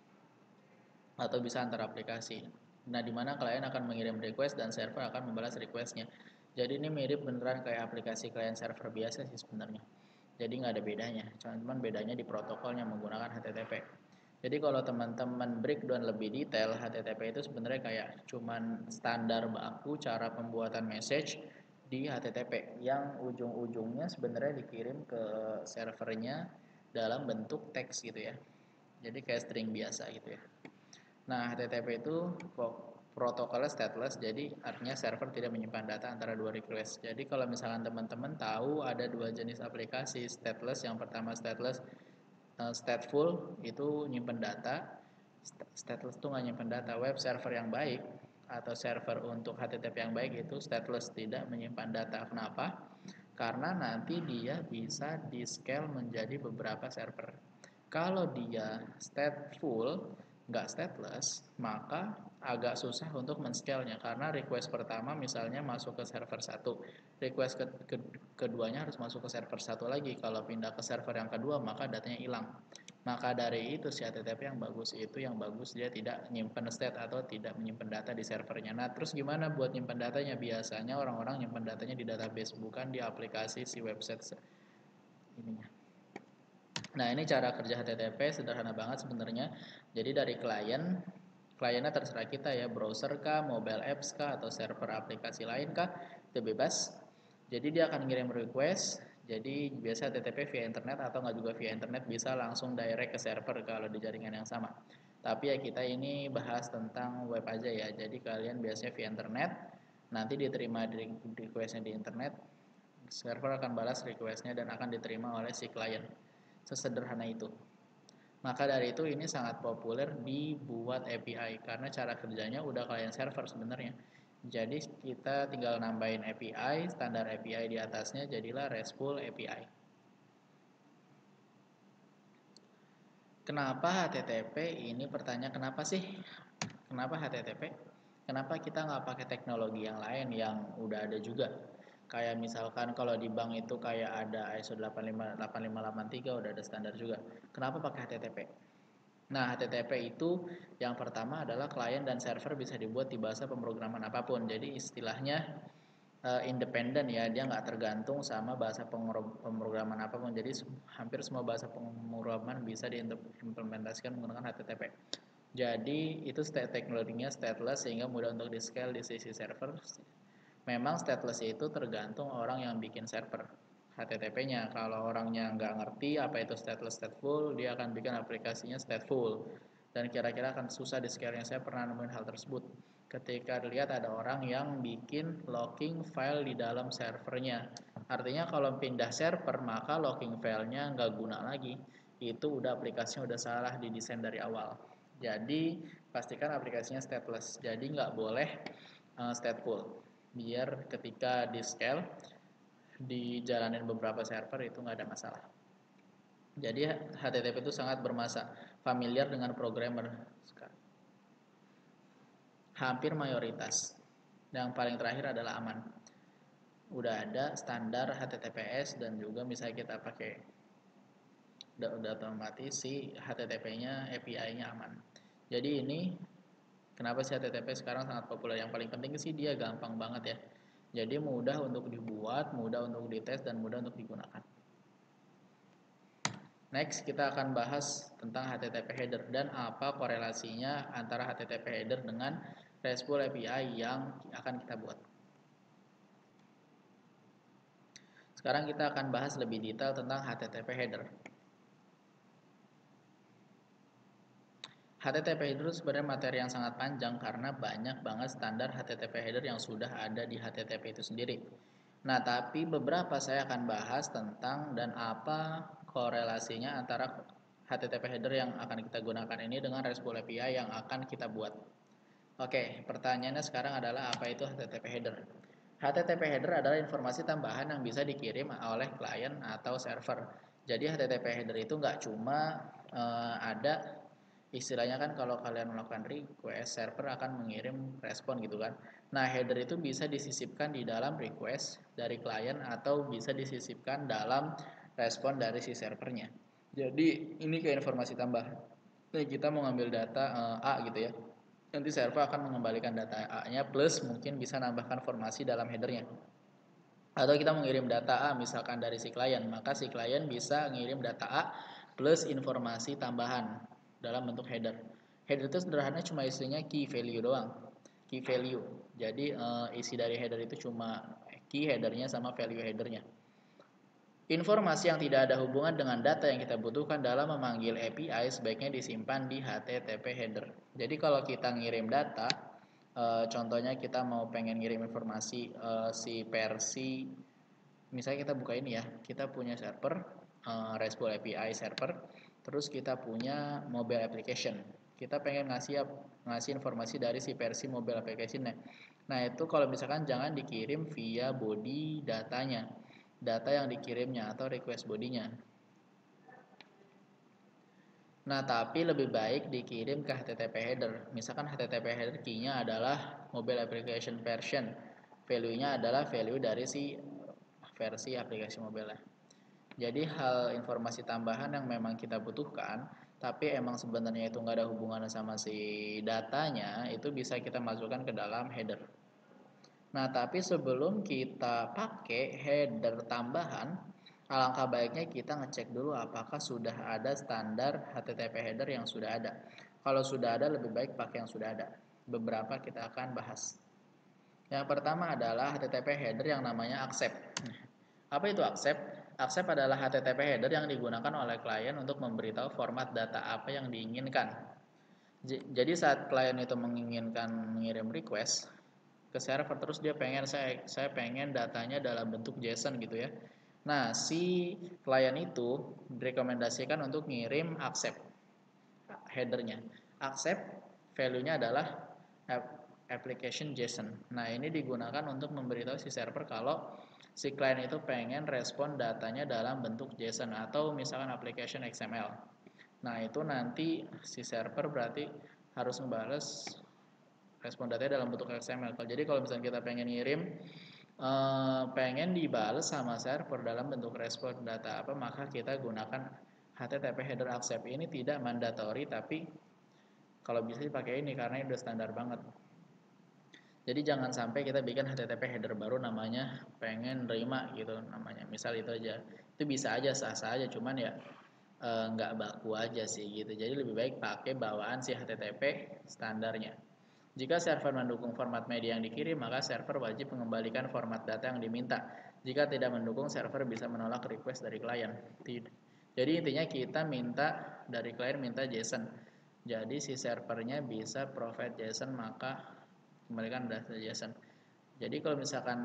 atau bisa antar aplikasi. Nah, di mana klien akan mengirim request dan server akan membalas requestnya. Jadi ini mirip beneran kayak aplikasi klien server biasa sih sebenarnya. Jadi nggak ada bedanya, cuman bedanya di protokolnya menggunakan HTTP. Jadi kalau teman-teman breakdown lebih detail, HTTP itu sebenarnya kayak cuman standar baku cara pembuatan message di HTTP yang ujung-ujungnya sebenarnya dikirim ke servernya dalam bentuk teks gitu ya. Jadi kayak string biasa gitu ya. Nah, HTTP itu protokolnya stateless, jadi artinya server tidak menyimpan data antara dua request. Jadi kalau misalkan teman-teman tahu ada dua jenis aplikasi stateless, yang pertama stateless stateful itu nyimpan data, stateless itu nggak nyimpan data. Web server yang baik atau server untuk HTTP yang baik itu stateless, tidak menyimpan data. Kenapa? Karena nanti dia bisa di scale menjadi beberapa server. Kalau dia stateful, nggak stateless, maka agak susah untuk men-scale-nya karena request pertama misalnya masuk ke server 1, request keduanya harus masuk ke server 1 lagi. Kalau pindah ke server yang kedua maka datanya hilang. Maka dari itu si HTTP yang bagus itu yang bagus dia tidak nyimpen state atau tidak menyimpan data di servernya. Nah, terus gimana buat nyimpen datanya? Biasanya orang-orang nyimpen datanya di database, bukan di aplikasi si website ininya. Nah, ini cara kerja HTTP sederhana banget sebenarnya. Jadi dari kliennya terserah kita ya, browser kah, mobile apps kah, atau server aplikasi lain kah, itu bebas. Jadi dia akan ngirim request. Jadi biasa HTTP via internet atau nggak juga via internet, bisa langsung direct ke server kalau di jaringan yang sama. Tapi ya kita ini bahas tentang web aja ya. Jadi kalian biasanya via internet, nanti diterima requestnya di internet, server akan balas requestnya dan akan diterima oleh si klien. Sesederhana itu. Maka dari itu ini sangat populer dibuat API karena cara kerjanya udah klien server sebenarnya. Jadi kita tinggal nambahin API, standar API di atasnya jadilah RESTful API. Kenapa HTTP? Ini pertanyaan kenapa sih? Kenapa HTTP? Kenapa kita nggak pakai teknologi yang lain yang udah ada juga? Kayak misalkan kalau di bank itu kayak ada ISO 8583 udah ada standar juga. Kenapa pakai HTTP? Nah, HTTP itu yang pertama adalah klien dan server bisa dibuat di bahasa pemrograman apapun. Jadi istilahnya independen ya, dia nggak tergantung sama bahasa pemrograman apapun. Jadi hampir semua bahasa pemrograman bisa diimplementasikan menggunakan HTTP. Jadi itu teknologinya stateless sehingga mudah untuk di scale di sisi server. Memang stateless itu tergantung orang yang bikin server HTTP-nya. Kalau orangnya nggak ngerti apa itu stateless stateful, dia akan bikin aplikasinya stateful. Dan kira-kira akan susah di scale-nya. Saya pernah nemuin hal tersebut. Ketika dilihat ada orang yang bikin locking file di dalam servernya. Artinya kalau pindah server, maka locking filenya nggak guna lagi. Itu udah aplikasinya udah salah didesain dari awal. Jadi pastikan aplikasinya stateless. Jadi nggak boleh stateful. Biar ketika di scale dijalanin beberapa server itu nggak ada masalah. Jadi HTTP itu sangat familiar dengan programmer sekarang. Hampir mayoritas. Yang paling terakhir adalah aman. Udah ada standar HTTPS dan juga misalnya kita pakai udah otomatis si HTTP-nya API-nya aman. Jadi ini kenapa sih HTTP sekarang sangat populer? Yang paling penting sih dia gampang banget ya. Jadi mudah untuk dibuat, mudah untuk dites, dan mudah untuk digunakan. Next, kita akan bahas tentang HTTP header dan apa korelasinya antara HTTP header dengan RESTful API yang akan kita buat. Sekarang kita akan bahas lebih detail tentang HTTP header. HTTP header itu sebenarnya materi yang sangat panjang karena banyak banget standar HTTP header yang sudah ada di HTTP itu sendiri. Nah, tapi beberapa saya akan bahas tentang dan apa korelasinya antara HTTP header yang akan kita gunakan ini dengan RESTful API yang akan kita buat. Oke, pertanyaannya sekarang adalah apa itu HTTP header? HTTP header adalah informasi tambahan yang bisa dikirim oleh klien atau server. Jadi HTTP header itu nggak cuma ada istilahnya kan kalau kalian melakukan request, server akan mengirim respon gitu kan. Nah, header itu bisa disisipkan di dalam request dari klien atau bisa disisipkan dalam respon dari si servernya. Jadi ini kayak informasi tambahan. Nah, kita mau ngambil data A gitu ya. Nanti server akan mengembalikan data A-nya plus mungkin bisa nambahkan formasi dalam headernya. Atau kita mengirim data A misalkan dari si klien, maka si klien bisa ngirim data A plus informasi tambahan dalam bentuk header. Header itu sederhana cuma isinya key value doang. Key value. Jadi isi dari header itu cuma key headernya sama value headernya. Informasi yang tidak ada hubungan dengan data yang kita butuhkan dalam memanggil API sebaiknya disimpan di HTTP header. Jadi kalau kita ngirim data, contohnya kita mau pengen ngirim informasi si versi, misalnya kita buka ini ya, kita punya server, RESTful API server, terus kita punya mobile application. Kita pengen ngasih informasi dari si versi mobile application. Nah itu kalau misalkan jangan dikirim via body datanya, data yang dikirimnya atau request bodinya. Nah, tapi lebih baik dikirim ke HTTP header. Misalkan HTTP header key-nya adalah mobile application version. Value-nya adalah value dari si versi aplikasi mobile. Jadi hal informasi tambahan yang memang kita butuhkan, tapi emang sebenarnya itu nggak ada hubungannya sama si datanya, itu bisa kita masukkan ke dalam header. Nah, tapi sebelum kita pakai header tambahan, alangkah baiknya kita ngecek dulu apakah sudah ada standar HTTP header yang sudah ada. Kalau sudah ada, lebih baik pakai yang sudah ada. Beberapa kita akan bahas. Yang pertama adalah HTTP header yang namanya accept. Apa itu accept? Accept adalah HTTP header yang digunakan oleh klien untuk memberitahu format data apa yang diinginkan. Jadi saat klien itu menginginkan mengirim request ke server, terus dia pengen saya pengen datanya dalam bentuk JSON gitu ya. Nah, si klien itu direkomendasikan untuk ngirim accept headernya. Accept value-nya adalah application JSON. Nah, ini digunakan untuk memberitahu si server kalau si klien itu pengen respon datanya dalam bentuk JSON atau misalkan application XML. Nah, itu nanti si server berarti harus ngebales respon datanya dalam bentuk XML. Jadi kalau misalnya kita pengen ngirim pengen dibales sama server dalam bentuk respon data apa, maka kita gunakan HTTP header accept. Ini tidak mandatory, tapi kalau bisa dipakai ini karena ini udah standar banget. Jadi jangan sampai kita bikin HTTP header baru namanya pengen nerima gitu namanya. Misal itu aja. Itu bisa aja sah-sah aja, cuman ya nggak baku aja sih gitu. Jadi lebih baik pakai bawaan si HTTP standarnya. Jika server mendukung format media yang dikirim, maka server wajib mengembalikan format data yang diminta. Jika tidak mendukung, server bisa menolak request dari klien. Jadi intinya kita minta dari klien minta JSON. Jadi si servernya bisa provide JSON, maka kembalikan data JSON. Jadi kalau misalkan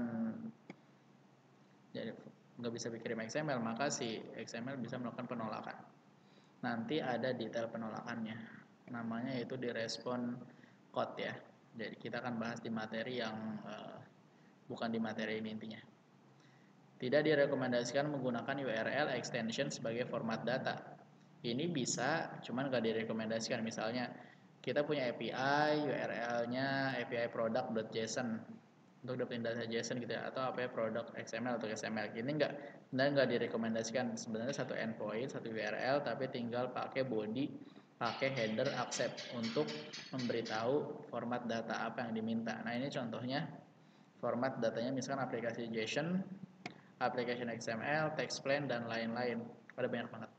jadi nggak bisa dikirim XML, maka si XML bisa melakukan penolakan. Nanti ada detail penolakannya. Namanya itu di respon code ya. Jadi kita akan bahas di materi yang bukan di materi ini intinya. Tidak direkomendasikan menggunakan URL extension sebagai format data. Ini bisa, cuman nggak direkomendasikan. Misalnya kita punya API, URL-nya API product.json untuk dapetin data JSON gitu ya, atau API product XML atau XML. Ini nggak direkomendasikan. Sebenarnya satu endpoint, satu URL, tapi tinggal pakai body, pakai header accept untuk memberitahu format data apa yang diminta. Nah, ini contohnya format datanya misalkan aplikasi JSON, application XML, text plain, dan lain-lain. Ada banyak banget.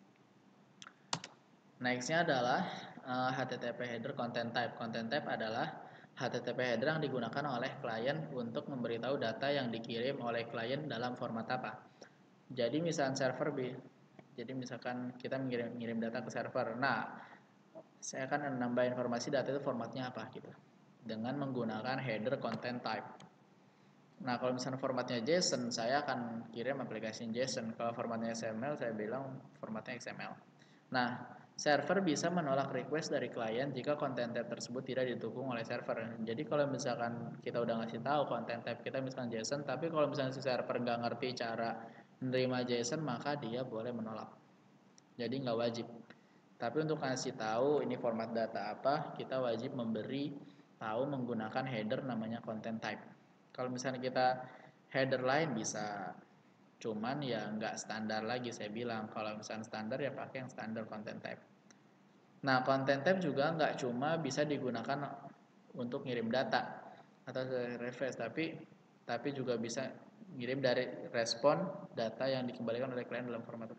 Nextnya adalah HTTP header content type. Content type adalah HTTP header yang digunakan oleh klien untuk memberitahu data yang dikirim oleh klien dalam format apa. Jadi misalkan kita mengirim data ke server. Nah, saya akan nambah informasi data itu formatnya apa gitu. Dengan menggunakan header content type. Nah, kalau misalnya formatnya JSON, saya akan kirim aplikasi JSON. Kalau formatnya XML, saya bilang formatnya XML. Nah, server bisa menolak request dari klien jika content type tersebut tidak didukung oleh server. Jadi kalau misalkan kita udah ngasih tahu content type kita misalkan JSON, tapi kalau misalnya si server nggak ngerti cara menerima JSON, maka dia boleh menolak. Jadi nggak wajib. Tapi untuk ngasih tahu ini format data apa, kita wajib memberi tahu menggunakan header namanya content type. Kalau misalnya kita header lain bisa, cuman ya nggak standar lagi saya bilang. Kalau misalnya standar ya pakai yang standar content type. Nah, content type juga nggak cuma bisa digunakan untuk ngirim data atau refresh, tapi juga bisa ngirim dari respon data yang dikembalikan oleh klien dalam format.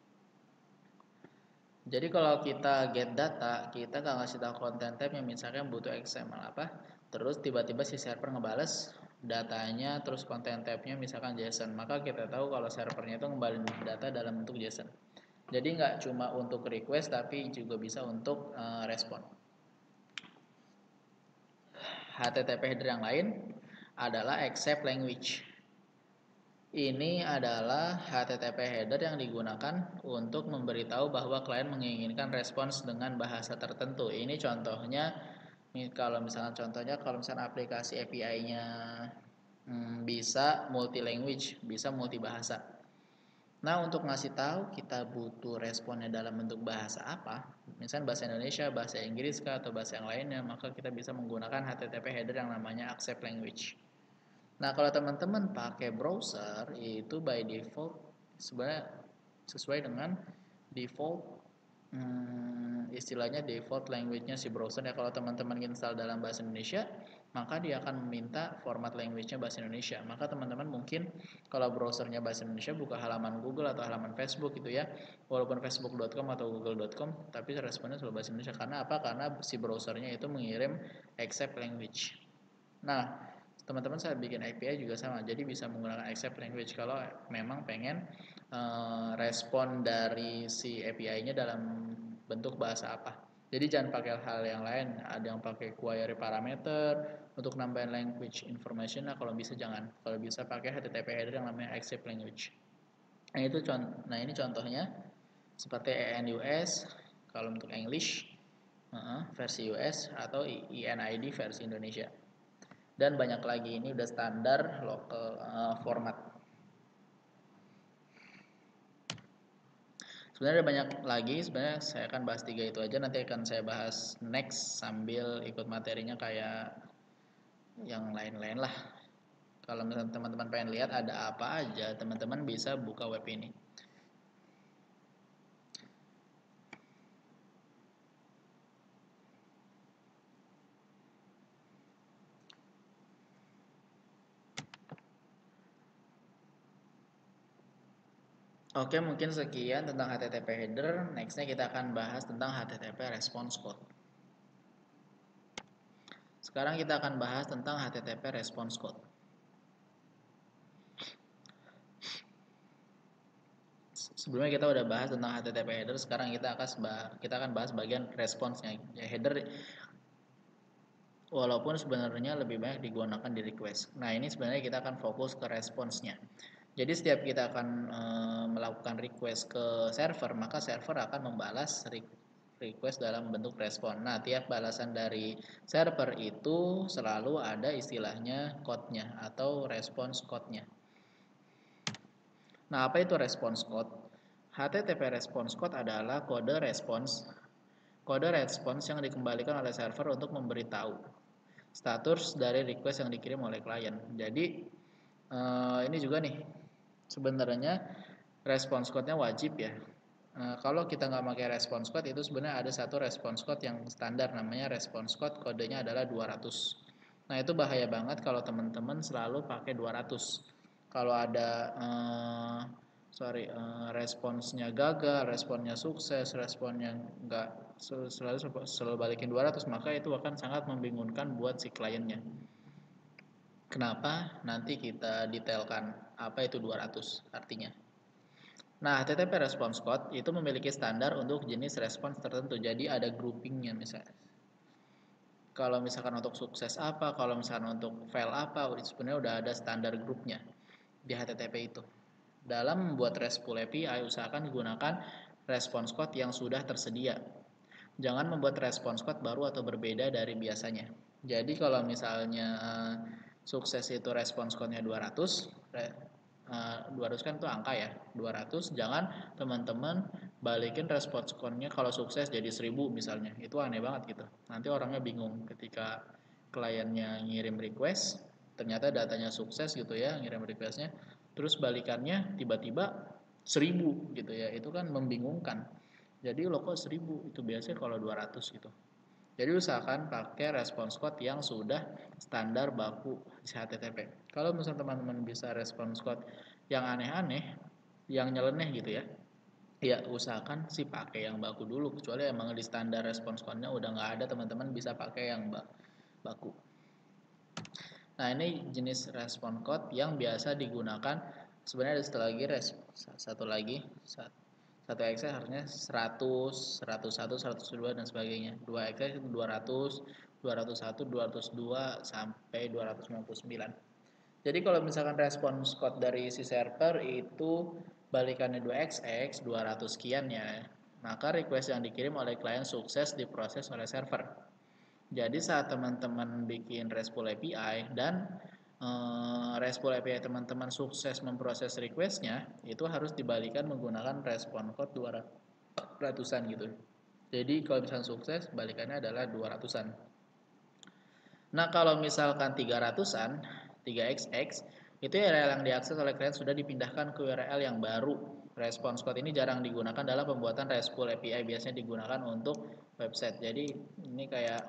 Jadi kalau kita get data, kita nggak ngasih tahu content type yang misalkan butuh XML apa, terus tiba-tiba si server ngebales datanya, terus content type-nya misalkan JSON, maka kita tahu kalau servernya itu ngembalin data dalam bentuk JSON. Jadi nggak cuma untuk request, tapi juga bisa untuk respon. HTTP header yang lain adalah accept language. Ini adalah HTTP header yang digunakan untuk memberitahu bahwa klien menginginkan respons dengan bahasa tertentu. Ini contohnya, kalau misalnya aplikasi API-nya bisa multi language, bisa multi bahasa. Nah, untuk ngasih tahu kita butuh responnya dalam bentuk bahasa apa, misalnya bahasa Indonesia, bahasa Inggris atau bahasa yang lainnya, maka kita bisa menggunakan HTTP header yang namanya accept language. Nah, kalau teman-teman pakai browser, itu by default sebenarnya sesuai dengan default istilahnya default language-nya si browser ya. Kalau teman-teman install dalam bahasa Indonesia, maka dia akan meminta format language-nya bahasa Indonesia. Maka teman-teman mungkin kalau browsernya bahasa Indonesia buka halaman Google atau halaman Facebook gitu ya, walaupun facebook.com atau google.com, tapi responnya selalu bahasa Indonesia. Karena apa? Karena si browsernya itu mengirim accept language. Nah, teman-teman saya bikin API juga sama, jadi bisa menggunakan accept language kalau memang pengen respon dari si API-nya dalam bentuk bahasa apa. Jadi jangan pakai hal yang lain, ada yang pakai query parameter untuk nambahin language information. Nah, kalau bisa jangan. Kalau bisa pakai HTTP header yang namanya accept language. Nah, ini contohnya seperti ENUS kalau untuk English versi US atau INID versi Indonesia. Dan banyak lagi, ini udah standar local format. Sebenarnya ada banyak lagi, sebenarnya saya akan bahas 3 itu aja, nanti akan saya bahas next sambil ikut materinya kayak yang lain-lain lah. Kalau misalnya teman-teman pengen lihat ada apa aja, teman-teman bisa buka web ini. Oke, mungkin sekian tentang HTTP header. Nextnya kita akan bahas tentang HTTP response code. Sekarang kita akan bahas tentang HTTP response code. Sebelumnya kita udah bahas tentang HTTP header, sekarang kita akan bahas bagian responsnya. Ya, header walaupun sebenarnya lebih banyak digunakan di request. Nah, ini sebenarnya kita akan fokus ke responsnya. Jadi setiap kita akan melakukan request ke server, maka server akan membalas request dalam bentuk respon. Nah, tiap balasan dari server itu selalu ada istilahnya code-nya atau response code-nya. Nah, apa itu response code? HTTP response code adalah kode respons yang dikembalikan oleh server untuk memberitahu status dari request yang dikirim oleh klien. Jadi ini juga nih, sebenarnya response code-nya wajib ya. Kalau kita nggak pakai response code, itu sebenarnya ada satu response code yang standar, namanya response code, kodenya adalah 200. Nah, itu bahaya banget kalau teman-teman selalu pakai 200. Kalau ada responsnya gagal, responnya sukses, responnya nggak selalu balikin 200, maka itu akan sangat membingungkan buat si kliennya. Kenapa? Nanti kita detailkan apa itu 200 artinya. Nah, HTTP response code itu memiliki standar untuk jenis respons tertentu. Jadi ada groupingnya misalnya. Kalau misalkan untuk sukses apa, kalau misalkan untuk fail apa, sebenarnya udah ada standar grupnya di HTTP itu. Dalam membuat RESTful API, usahakan gunakan response code yang sudah tersedia. Jangan membuat response code baru atau berbeda dari biasanya. Jadi kalau misalnya sukses itu response code-nya 200, 200 kan itu angka ya, 200, jangan teman-teman balikin response code-nya kalau sukses jadi 1000 misalnya. Itu aneh banget gitu. Nanti orangnya bingung ketika kliennya ngirim request, ternyata datanya sukses gitu ya, ngirim requestnya, terus balikannya tiba-tiba 1000 gitu ya, itu kan membingungkan. Jadi lo kok 1000, itu biasanya kalau 200 gitu. Jadi usahakan pakai response code yang sudah standar baku di HTTP. Kalau misalnya teman-teman bisa response code yang aneh-aneh, yang nyeleneh gitu ya, ya usahakan sih pakai yang baku dulu. Kecuali emang di standar response code-nya udah nggak ada, teman-teman bisa pakai yang baku. Nah, ini jenis response code yang biasa digunakan. Sebenarnya ada satu lagi, satu access harusnya 100, 101, 102 dan sebagainya. 2 access itu 200, 201, 202 sampai 299. Jadi kalau misalkan response code dari si server itu balikannya 2xx 200 sekian ya, maka request yang dikirim oleh klien sukses diproses oleh server. Jadi saat teman-teman bikin RESTful API dan RESTful API teman-teman sukses memproses requestnya, itu harus dibalikan menggunakan response code 200-an gitu. Jadi kalau misalnya sukses, balikannya adalah 200-an. Nah, kalau misalkan 300-an, 3xx, Itu URL yang diakses oleh klien sudah dipindahkan ke URL yang baru. Response code ini jarang digunakan dalam pembuatan RESTful API, biasanya digunakan untuk website. Jadi ini kayak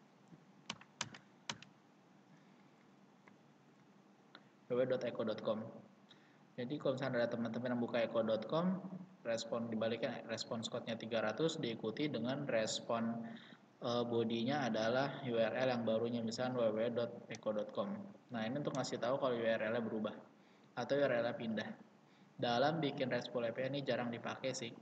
www.eco.com. Jadi kalau misalnya ada teman-teman yang buka eco.com, respon dibalikan response code-nya 300 diikuti dengan respon bodinya adalah URL yang barunya, misalnya www.eco.com. Nah, ini untuk ngasih tahu kalau URL-nya berubah atau URL-nya pindah. Dalam bikin RESTful API ini jarang dipakai sih.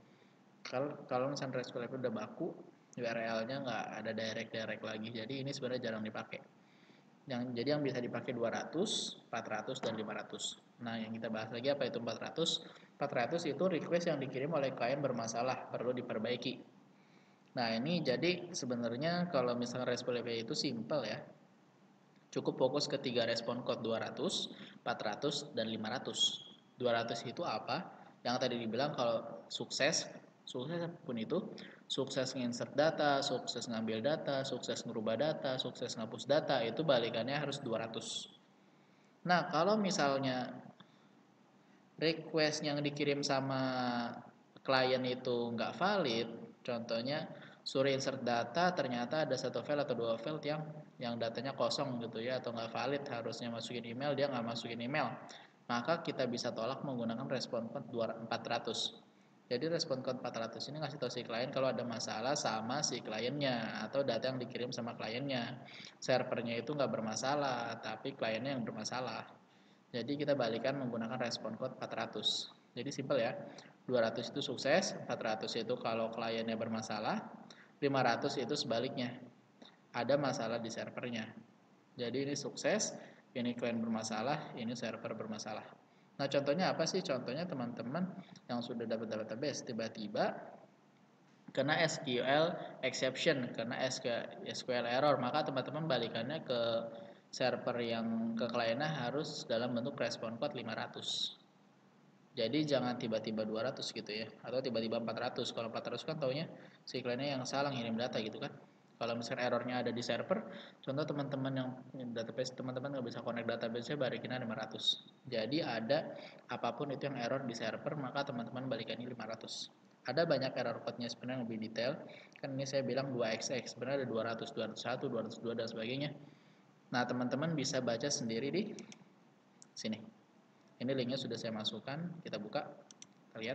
Kalau misalnya RESTful API udah baku, URL-nya nggak ada direct lagi. Jadi ini sebenarnya jarang dipakai. Jadi yang bisa dipakai 200, 400, dan 500. Nah, yang kita bahas lagi apa itu 400? 400 itu request yang dikirim oleh klien bermasalah, perlu diperbaiki. Nah, ini jadi sebenarnya kalau misalnya RESTful API itu simple ya. Cukup fokus ke 3 respon code 200, 400, dan 500. 200 itu apa? Yang tadi dibilang kalau sukses pun itu, sukses nginsert data, sukses ngambil data, sukses ngerubah data, sukses ngapus data, itu balikannya harus 200. Nah, kalau misalnya request yang dikirim sama klien itu nggak valid, contohnya suruh insert data ternyata ada satu file atau dua file yang datanya kosong gitu ya, atau nggak valid, harusnya masukin email dia nggak masukin email, maka kita bisa tolak menggunakan respon code 400. Jadi respon code 400 ini ngasih tahu si klien kalau ada masalah sama si kliennya atau data yang dikirim sama kliennya. Servernya itu nggak bermasalah, tapi kliennya yang bermasalah. Jadi kita balikan menggunakan respon code 400. Jadi simple ya. 200 itu sukses, 400 itu kalau kliennya bermasalah, 500 itu sebaliknya. Ada masalah di servernya. Jadi ini sukses, ini klien bermasalah, ini server bermasalah. Nah, contohnya apa sih? Contohnya teman-teman yang sudah dapat database tiba-tiba kena SQL exception, kena SQL error, maka teman-teman balikannya ke server yang ke kliennya harus dalam bentuk respon code 500. Jadi jangan tiba-tiba 200 gitu ya, atau tiba-tiba 400. Kalau 400 kan taunya si kliennya yang salah ngirim data gitu kan. Kalau misalnya errornya ada di server, contoh teman-teman yang database, teman-teman nggak bisa connect database-nya, balikinnya 500. Jadi ada apapun itu yang error di server, maka teman-teman balikannya 500. Ada banyak error code-nya sebenarnya lebih detail. Kan ini saya bilang 2xx, sebenarnya ada 200, 201, 202 dan sebagainya. Nah, teman-teman bisa baca sendiri di sini. Ini linknya sudah saya masukkan, kita buka, kita lihat.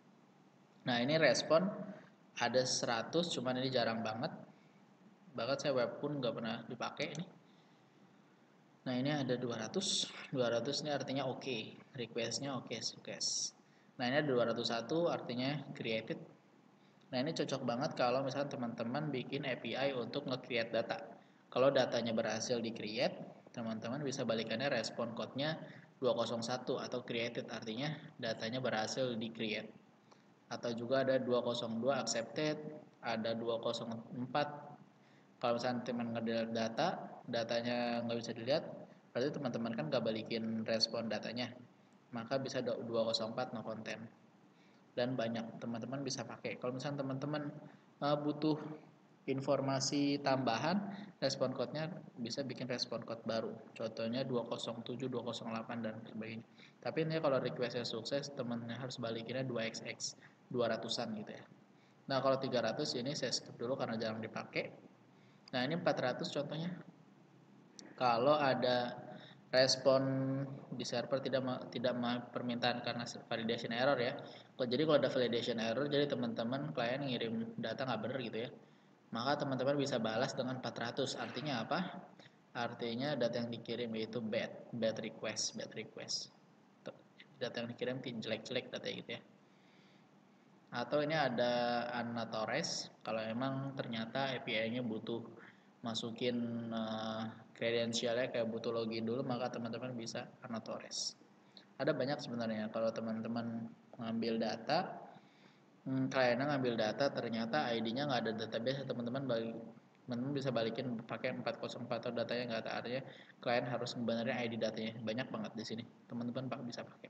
Nah, ini respon ada 100, cuman ini jarang banget. Bahkan saya web pun nggak pernah dipakai ini. Nah, ini ada 200. 200 ini artinya oke, requestnya oke, sukses. Nah, ini ada 201 artinya created. Nah, ini cocok banget kalau misalnya teman-teman bikin API untuk nge-create data. Kalau datanya berhasil di-create, teman-teman bisa balikannya respon code-nya 201 atau created, artinya datanya berhasil di-create. Atau juga ada 202 accepted, ada 204. Kalau misalnya teman nge-delete data, datanya nggak bisa dilihat, berarti teman-teman kan nggak balikin respon datanya. Maka bisa 204 no content. Dan banyak teman-teman bisa pakai. Kalau misalnya teman-teman butuh informasi tambahan, respon code-nya bisa bikin respon code baru. Contohnya 207, 208 dan sebagainya. Tapi ini kalau request-nya sukses, temennya harus balikinnya 2xx, 200-an gitu ya. Nah, kalau 300 ini saya skip dulu karena jarang dipakai. Nah, ini 400 contohnya. Kalau ada respon di server tidak permintaan karena validation error ya. Jadi kalau ada validation error, jadi teman-teman klien ngirim data nggak benar gitu ya, maka teman-teman bisa balas dengan 400. Artinya apa? Artinya data yang dikirim itu bad request. Data yang dikirim jelek-jelek data gitu ya. Atau ini ada unauthorized, kalau emang ternyata API-nya butuh masukin kredensialnya, kayak butuh login dulu, maka teman-teman bisa unauthorized. Ada banyak sebenarnya. Kalau teman-teman ngambil data, kliennya ngambil data, ternyata ID-nya nggak ada database, teman-teman bisa balikin pakai 404 atau datanya nggak ada, artinya klien harus membenerin ID datanya. Banyak banget di sini, teman-teman bisa pakai.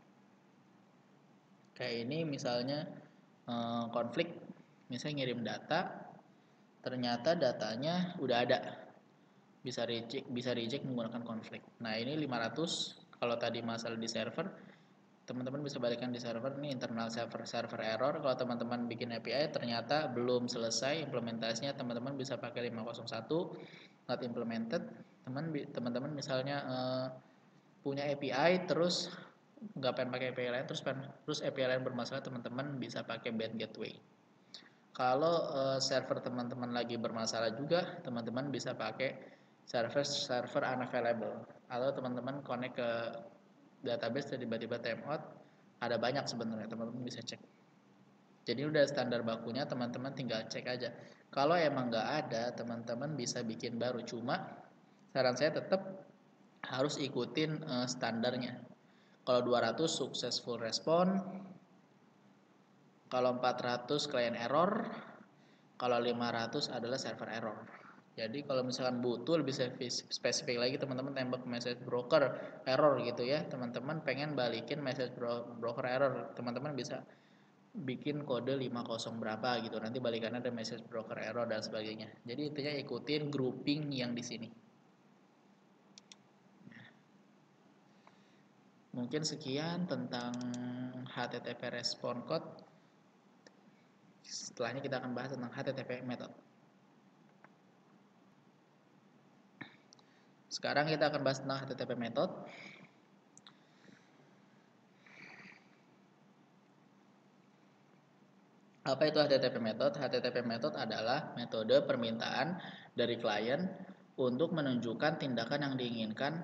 Kayak ini misalnya konflik, misalnya ngirim data, ternyata datanya udah ada, bisa reject menggunakan konflik. Nah, ini 500 Kalau tadi masalah di server, teman-teman bisa balikan di server, ini internal server error. Kalau teman-teman bikin API ternyata belum selesai implementasinya, teman-teman bisa pakai 501 not implemented. Teman-teman misalnya punya API terus nggak pengen pakai API lain, terus API lain bermasalah, teman-teman bisa pakai bad gateway. Kalau server teman-teman lagi bermasalah juga, teman-teman bisa pakai server unavailable, atau teman-teman connect ke database tiba-tiba timeout. Ada banyak sebenarnya, teman-teman bisa cek. Jadi udah standar bakunya, teman-teman tinggal cek aja. Kalau emang nggak ada, teman-teman bisa bikin baru. Cuma saran saya tetap harus ikutin standarnya. Kalau 200 successful response, kalau 400 client error, kalau 500 adalah server error. Jadi kalau misalkan butuh lebih spesifik lagi, teman-teman tembak message broker error gitu ya. Teman-teman pengen balikin message broker error, teman-teman bisa bikin kode 50 berapa gitu. Nanti balikannya ada message broker error dan sebagainya. Jadi intinya ikutin grouping yang di sini. Mungkin sekian tentang HTTP response code. Setelahnya kita akan bahas tentang HTTP method. Sekarang kita akan bahas tentang HTTP method. Apa itu HTTP method? HTTP method adalah metode permintaan dari klien untuk menunjukkan tindakan yang diinginkan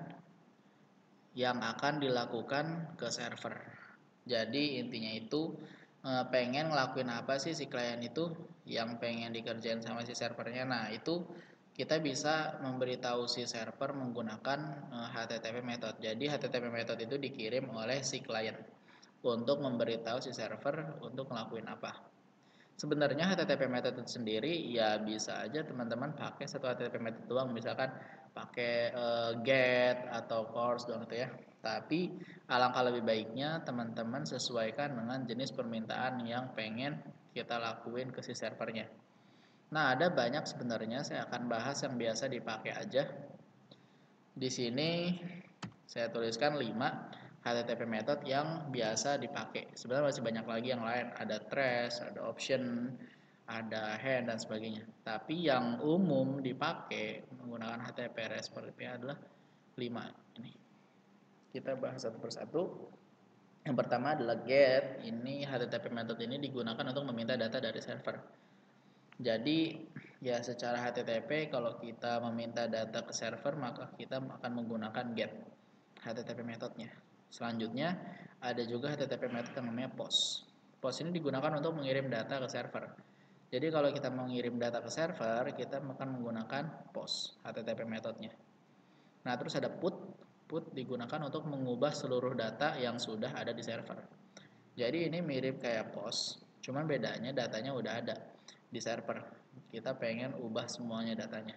yang akan dilakukan ke server. Jadi intinya itu pengen ngelakuin apa sih si klien itu yang pengen dikerjain sama si servernya. Nah itu kita bisa memberitahu si server menggunakan HTTP method. Jadi HTTP method itu dikirim oleh si klien untuk memberitahu si server untuk ngelakuin apa. Sebenarnya HTTP method itu sendiri ya bisa aja teman-teman pakai satu HTTP method doang, misalkan pakai get atau course doang gitu ya. Tapi alangkah lebih baiknya teman-teman sesuaikan dengan jenis permintaan yang pengen kita lakuin ke si servernya. Nah, ada banyak sebenarnya, saya akan bahas yang biasa dipakai aja. Di sini saya tuliskan 5 HTTP method yang biasa dipakai. Sebenarnya masih banyak lagi yang lain, ada trace, ada option, ada hand dan sebagainya. Tapi yang umum dipakai menggunakan HTTP REST adalah 5 ini. Kita bahas satu persatu. Yang pertama adalah get. Ini HTTP method ini digunakan untuk meminta data dari server. Jadi ya secara HTTP kalau kita meminta data ke server maka kita akan menggunakan get HTTP methodnya. Selanjutnya ada juga HTTP method yang namanya post. Post ini digunakan untuk mengirim data ke server. Jadi kalau kita mengirim data ke server kita akan menggunakan post HTTP methodnya. Nah terus ada put. Put digunakan untuk mengubah seluruh data yang sudah ada di server. Jadi ini mirip kayak post, cuman bedanya datanya udah ada di server. Kita pengen ubah semuanya datanya.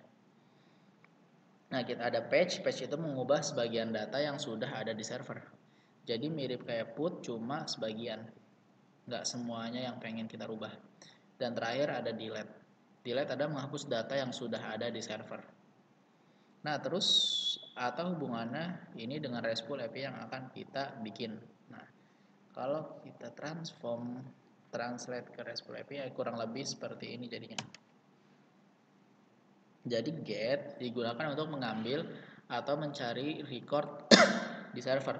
Nah, kita ada page itu mengubah sebagian data yang sudah ada di server. Jadi mirip kayak put, cuma sebagian. Nggak semuanya yang pengen kita rubah. Dan terakhir ada delete. Delete ada menghapus data yang sudah ada di server. Nah, terus atau hubungannya ini dengan RESTful API yang akan kita bikin. Nah, kalau kita translate ke RESTful API kurang lebih seperti ini jadinya. Jadi get digunakan untuk mengambil atau mencari record di server.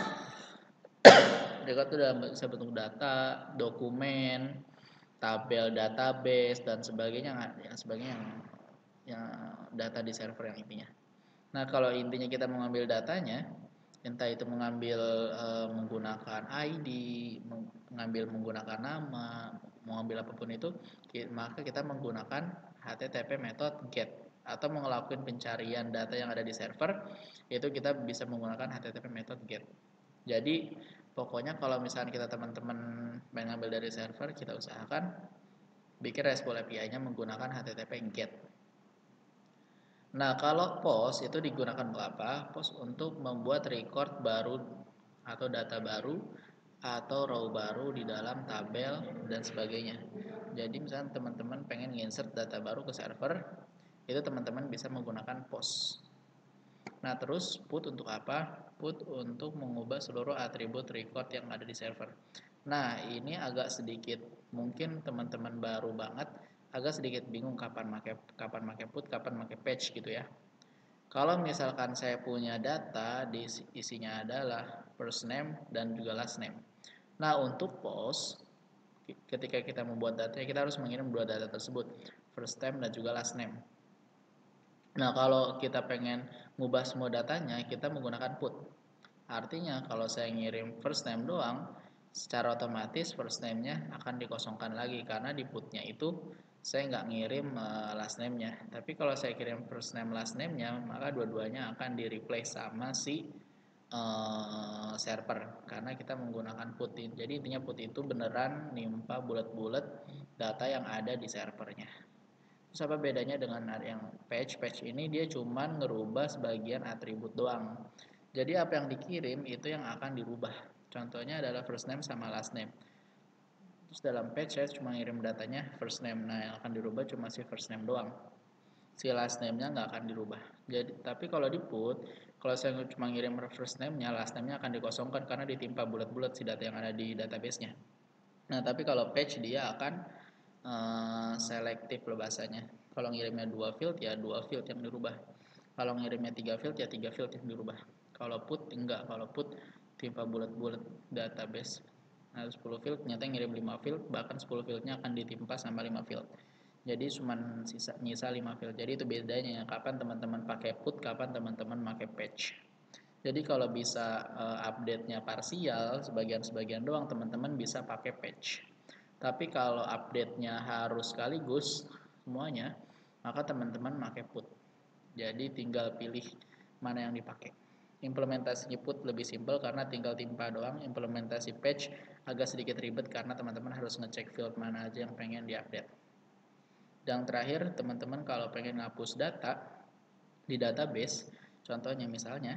Record itu bisa bentuk data, dokumen, tabel database dan sebagainya, yang data di server yang intinya. Nah, kalau intinya kita mengambil datanya, entah itu mengambil menggunakan ID, mengambil menggunakan nama, mengambil apapun itu, maka kita menggunakan HTTP method get atau ngelakuin pencarian data yang ada di server, itu kita bisa menggunakan HTTP method get. Jadi pokoknya kalau misalnya kita teman-teman mengambil dari server, kita usahakan bikin RESTful API-nya menggunakan HTTP get. Nah, kalau post itu digunakan untuk apa? Post untuk membuat record baru atau data baru atau row baru di dalam tabel dan sebagainya. Jadi misalnya teman-teman pengen insert data baru ke server, itu teman-teman bisa menggunakan post. Nah, terus put untuk apa? Put untuk mengubah seluruh atribut record yang ada di server. Nah, ini agak sedikit mungkin teman-teman baru banget agak sedikit bingung kapan make put, kapan make patch gitu ya. Kalau misalkan saya punya data di isinya adalah first name dan juga last name. Nah, untuk post ketika kita membuat data kita harus mengirim dua data tersebut, first name dan juga last name. Nah, kalau kita pengen ngubah semua datanya, kita menggunakan put. Artinya, kalau saya ngirim first name doang, secara otomatis first name-nya akan dikosongkan lagi karena di put-nya itu saya nggak ngirim last name-nya. Tapi kalau saya kirim first name last name-nya, maka dua-duanya akan di-replace sama si server karena kita menggunakan put. Jadi intinya put itu beneran nimpa bulat-bulat data yang ada di servernya. Terus apa bedanya dengan yang patch? Patch ini dia cuman ngerubah sebagian atribut doang. Jadi apa yang dikirim itu yang akan dirubah. Contohnya adalah first name sama last name. Terus dalam patch saya cuma ngirim datanya first name. Nah, yang akan dirubah cuma si first name doang. Si last name-nya nggak akan dirubah. Jadi, tapi kalau di put, kalau saya cuma ngirim first name-nya, last name-nya akan dikosongkan karena ditimpa bulat-bulat si data yang ada di database-nya. Nah, tapi kalau patch dia akan selektif loh bahasanya. Kalau ngirimnya dua field ya dua field yang dirubah. Kalau ngirimnya tiga field ya tiga field yang dirubah. Kalau put enggak, kalau put timpa bulat-bulat database. Nah, 10 field ternyata ngirim 5 field, bahkan 10 fieldnya akan ditimpa sama 5 field. Jadi cuma nyisa 5 field. Jadi itu bedanya kapan teman-teman pakai put, kapan teman-teman pakai patch. Jadi kalau bisa update-nya parsial, sebagian-sebagian doang, teman-teman bisa pakai patch. Tapi kalau update-nya harus sekaligus semuanya, maka teman-teman pakai put. Jadi tinggal pilih mana yang dipakai. Implementasi put lebih simpel karena tinggal timpa doang. Implementasi patch agak sedikit ribet karena teman-teman harus ngecek field mana aja yang pengen diupdate. Dan terakhir, teman-teman kalau pengen ngapus data di database, contohnya misalnya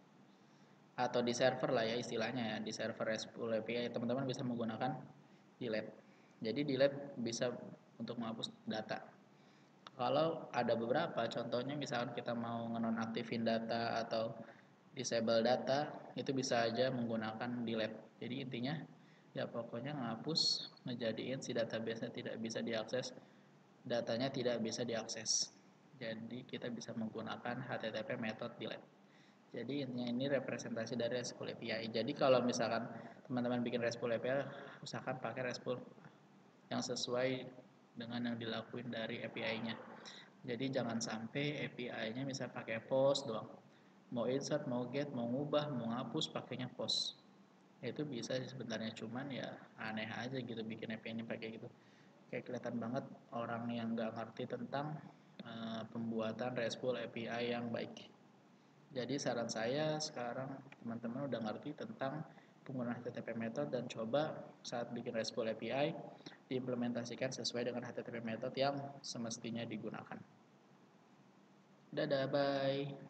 atau di server lah ya istilahnya ya, di server RESTful API teman-teman bisa menggunakan delete. Jadi delete bisa untuk menghapus data. Kalau ada beberapa, contohnya misalkan kita mau nonaktifin data atau disable data, itu bisa aja menggunakan delete. Jadi intinya ya pokoknya ngapus, ngejadiin si database-nya tidak bisa diakses, datanya tidak bisa diakses. Jadi kita bisa menggunakan HTTP method delete. Jadi ini representasi dari RESTful API. Jadi kalau misalkan teman-teman bikin RESTful API, usahakan pakai RESTful yang sesuai dengan yang dilakuin dari API-nya. Jadi jangan sampai API-nya misalnya pakai post doang. Mau insert, mau get, mau ngubah, mau ngapus, pakainya post. Itu bisa sih sebenarnya, cuman ya aneh aja gitu bikin API-nya pakai gitu. Kayak kelihatan banget orang yang nggak ngerti tentang pembuatan RESTful API yang baik. Jadi saran saya sekarang teman-teman udah ngerti tentang penggunaan HTTP method dan coba saat bikin RESTful API diimplementasikan sesuai dengan HTTP method yang semestinya digunakan. Dadah, bye.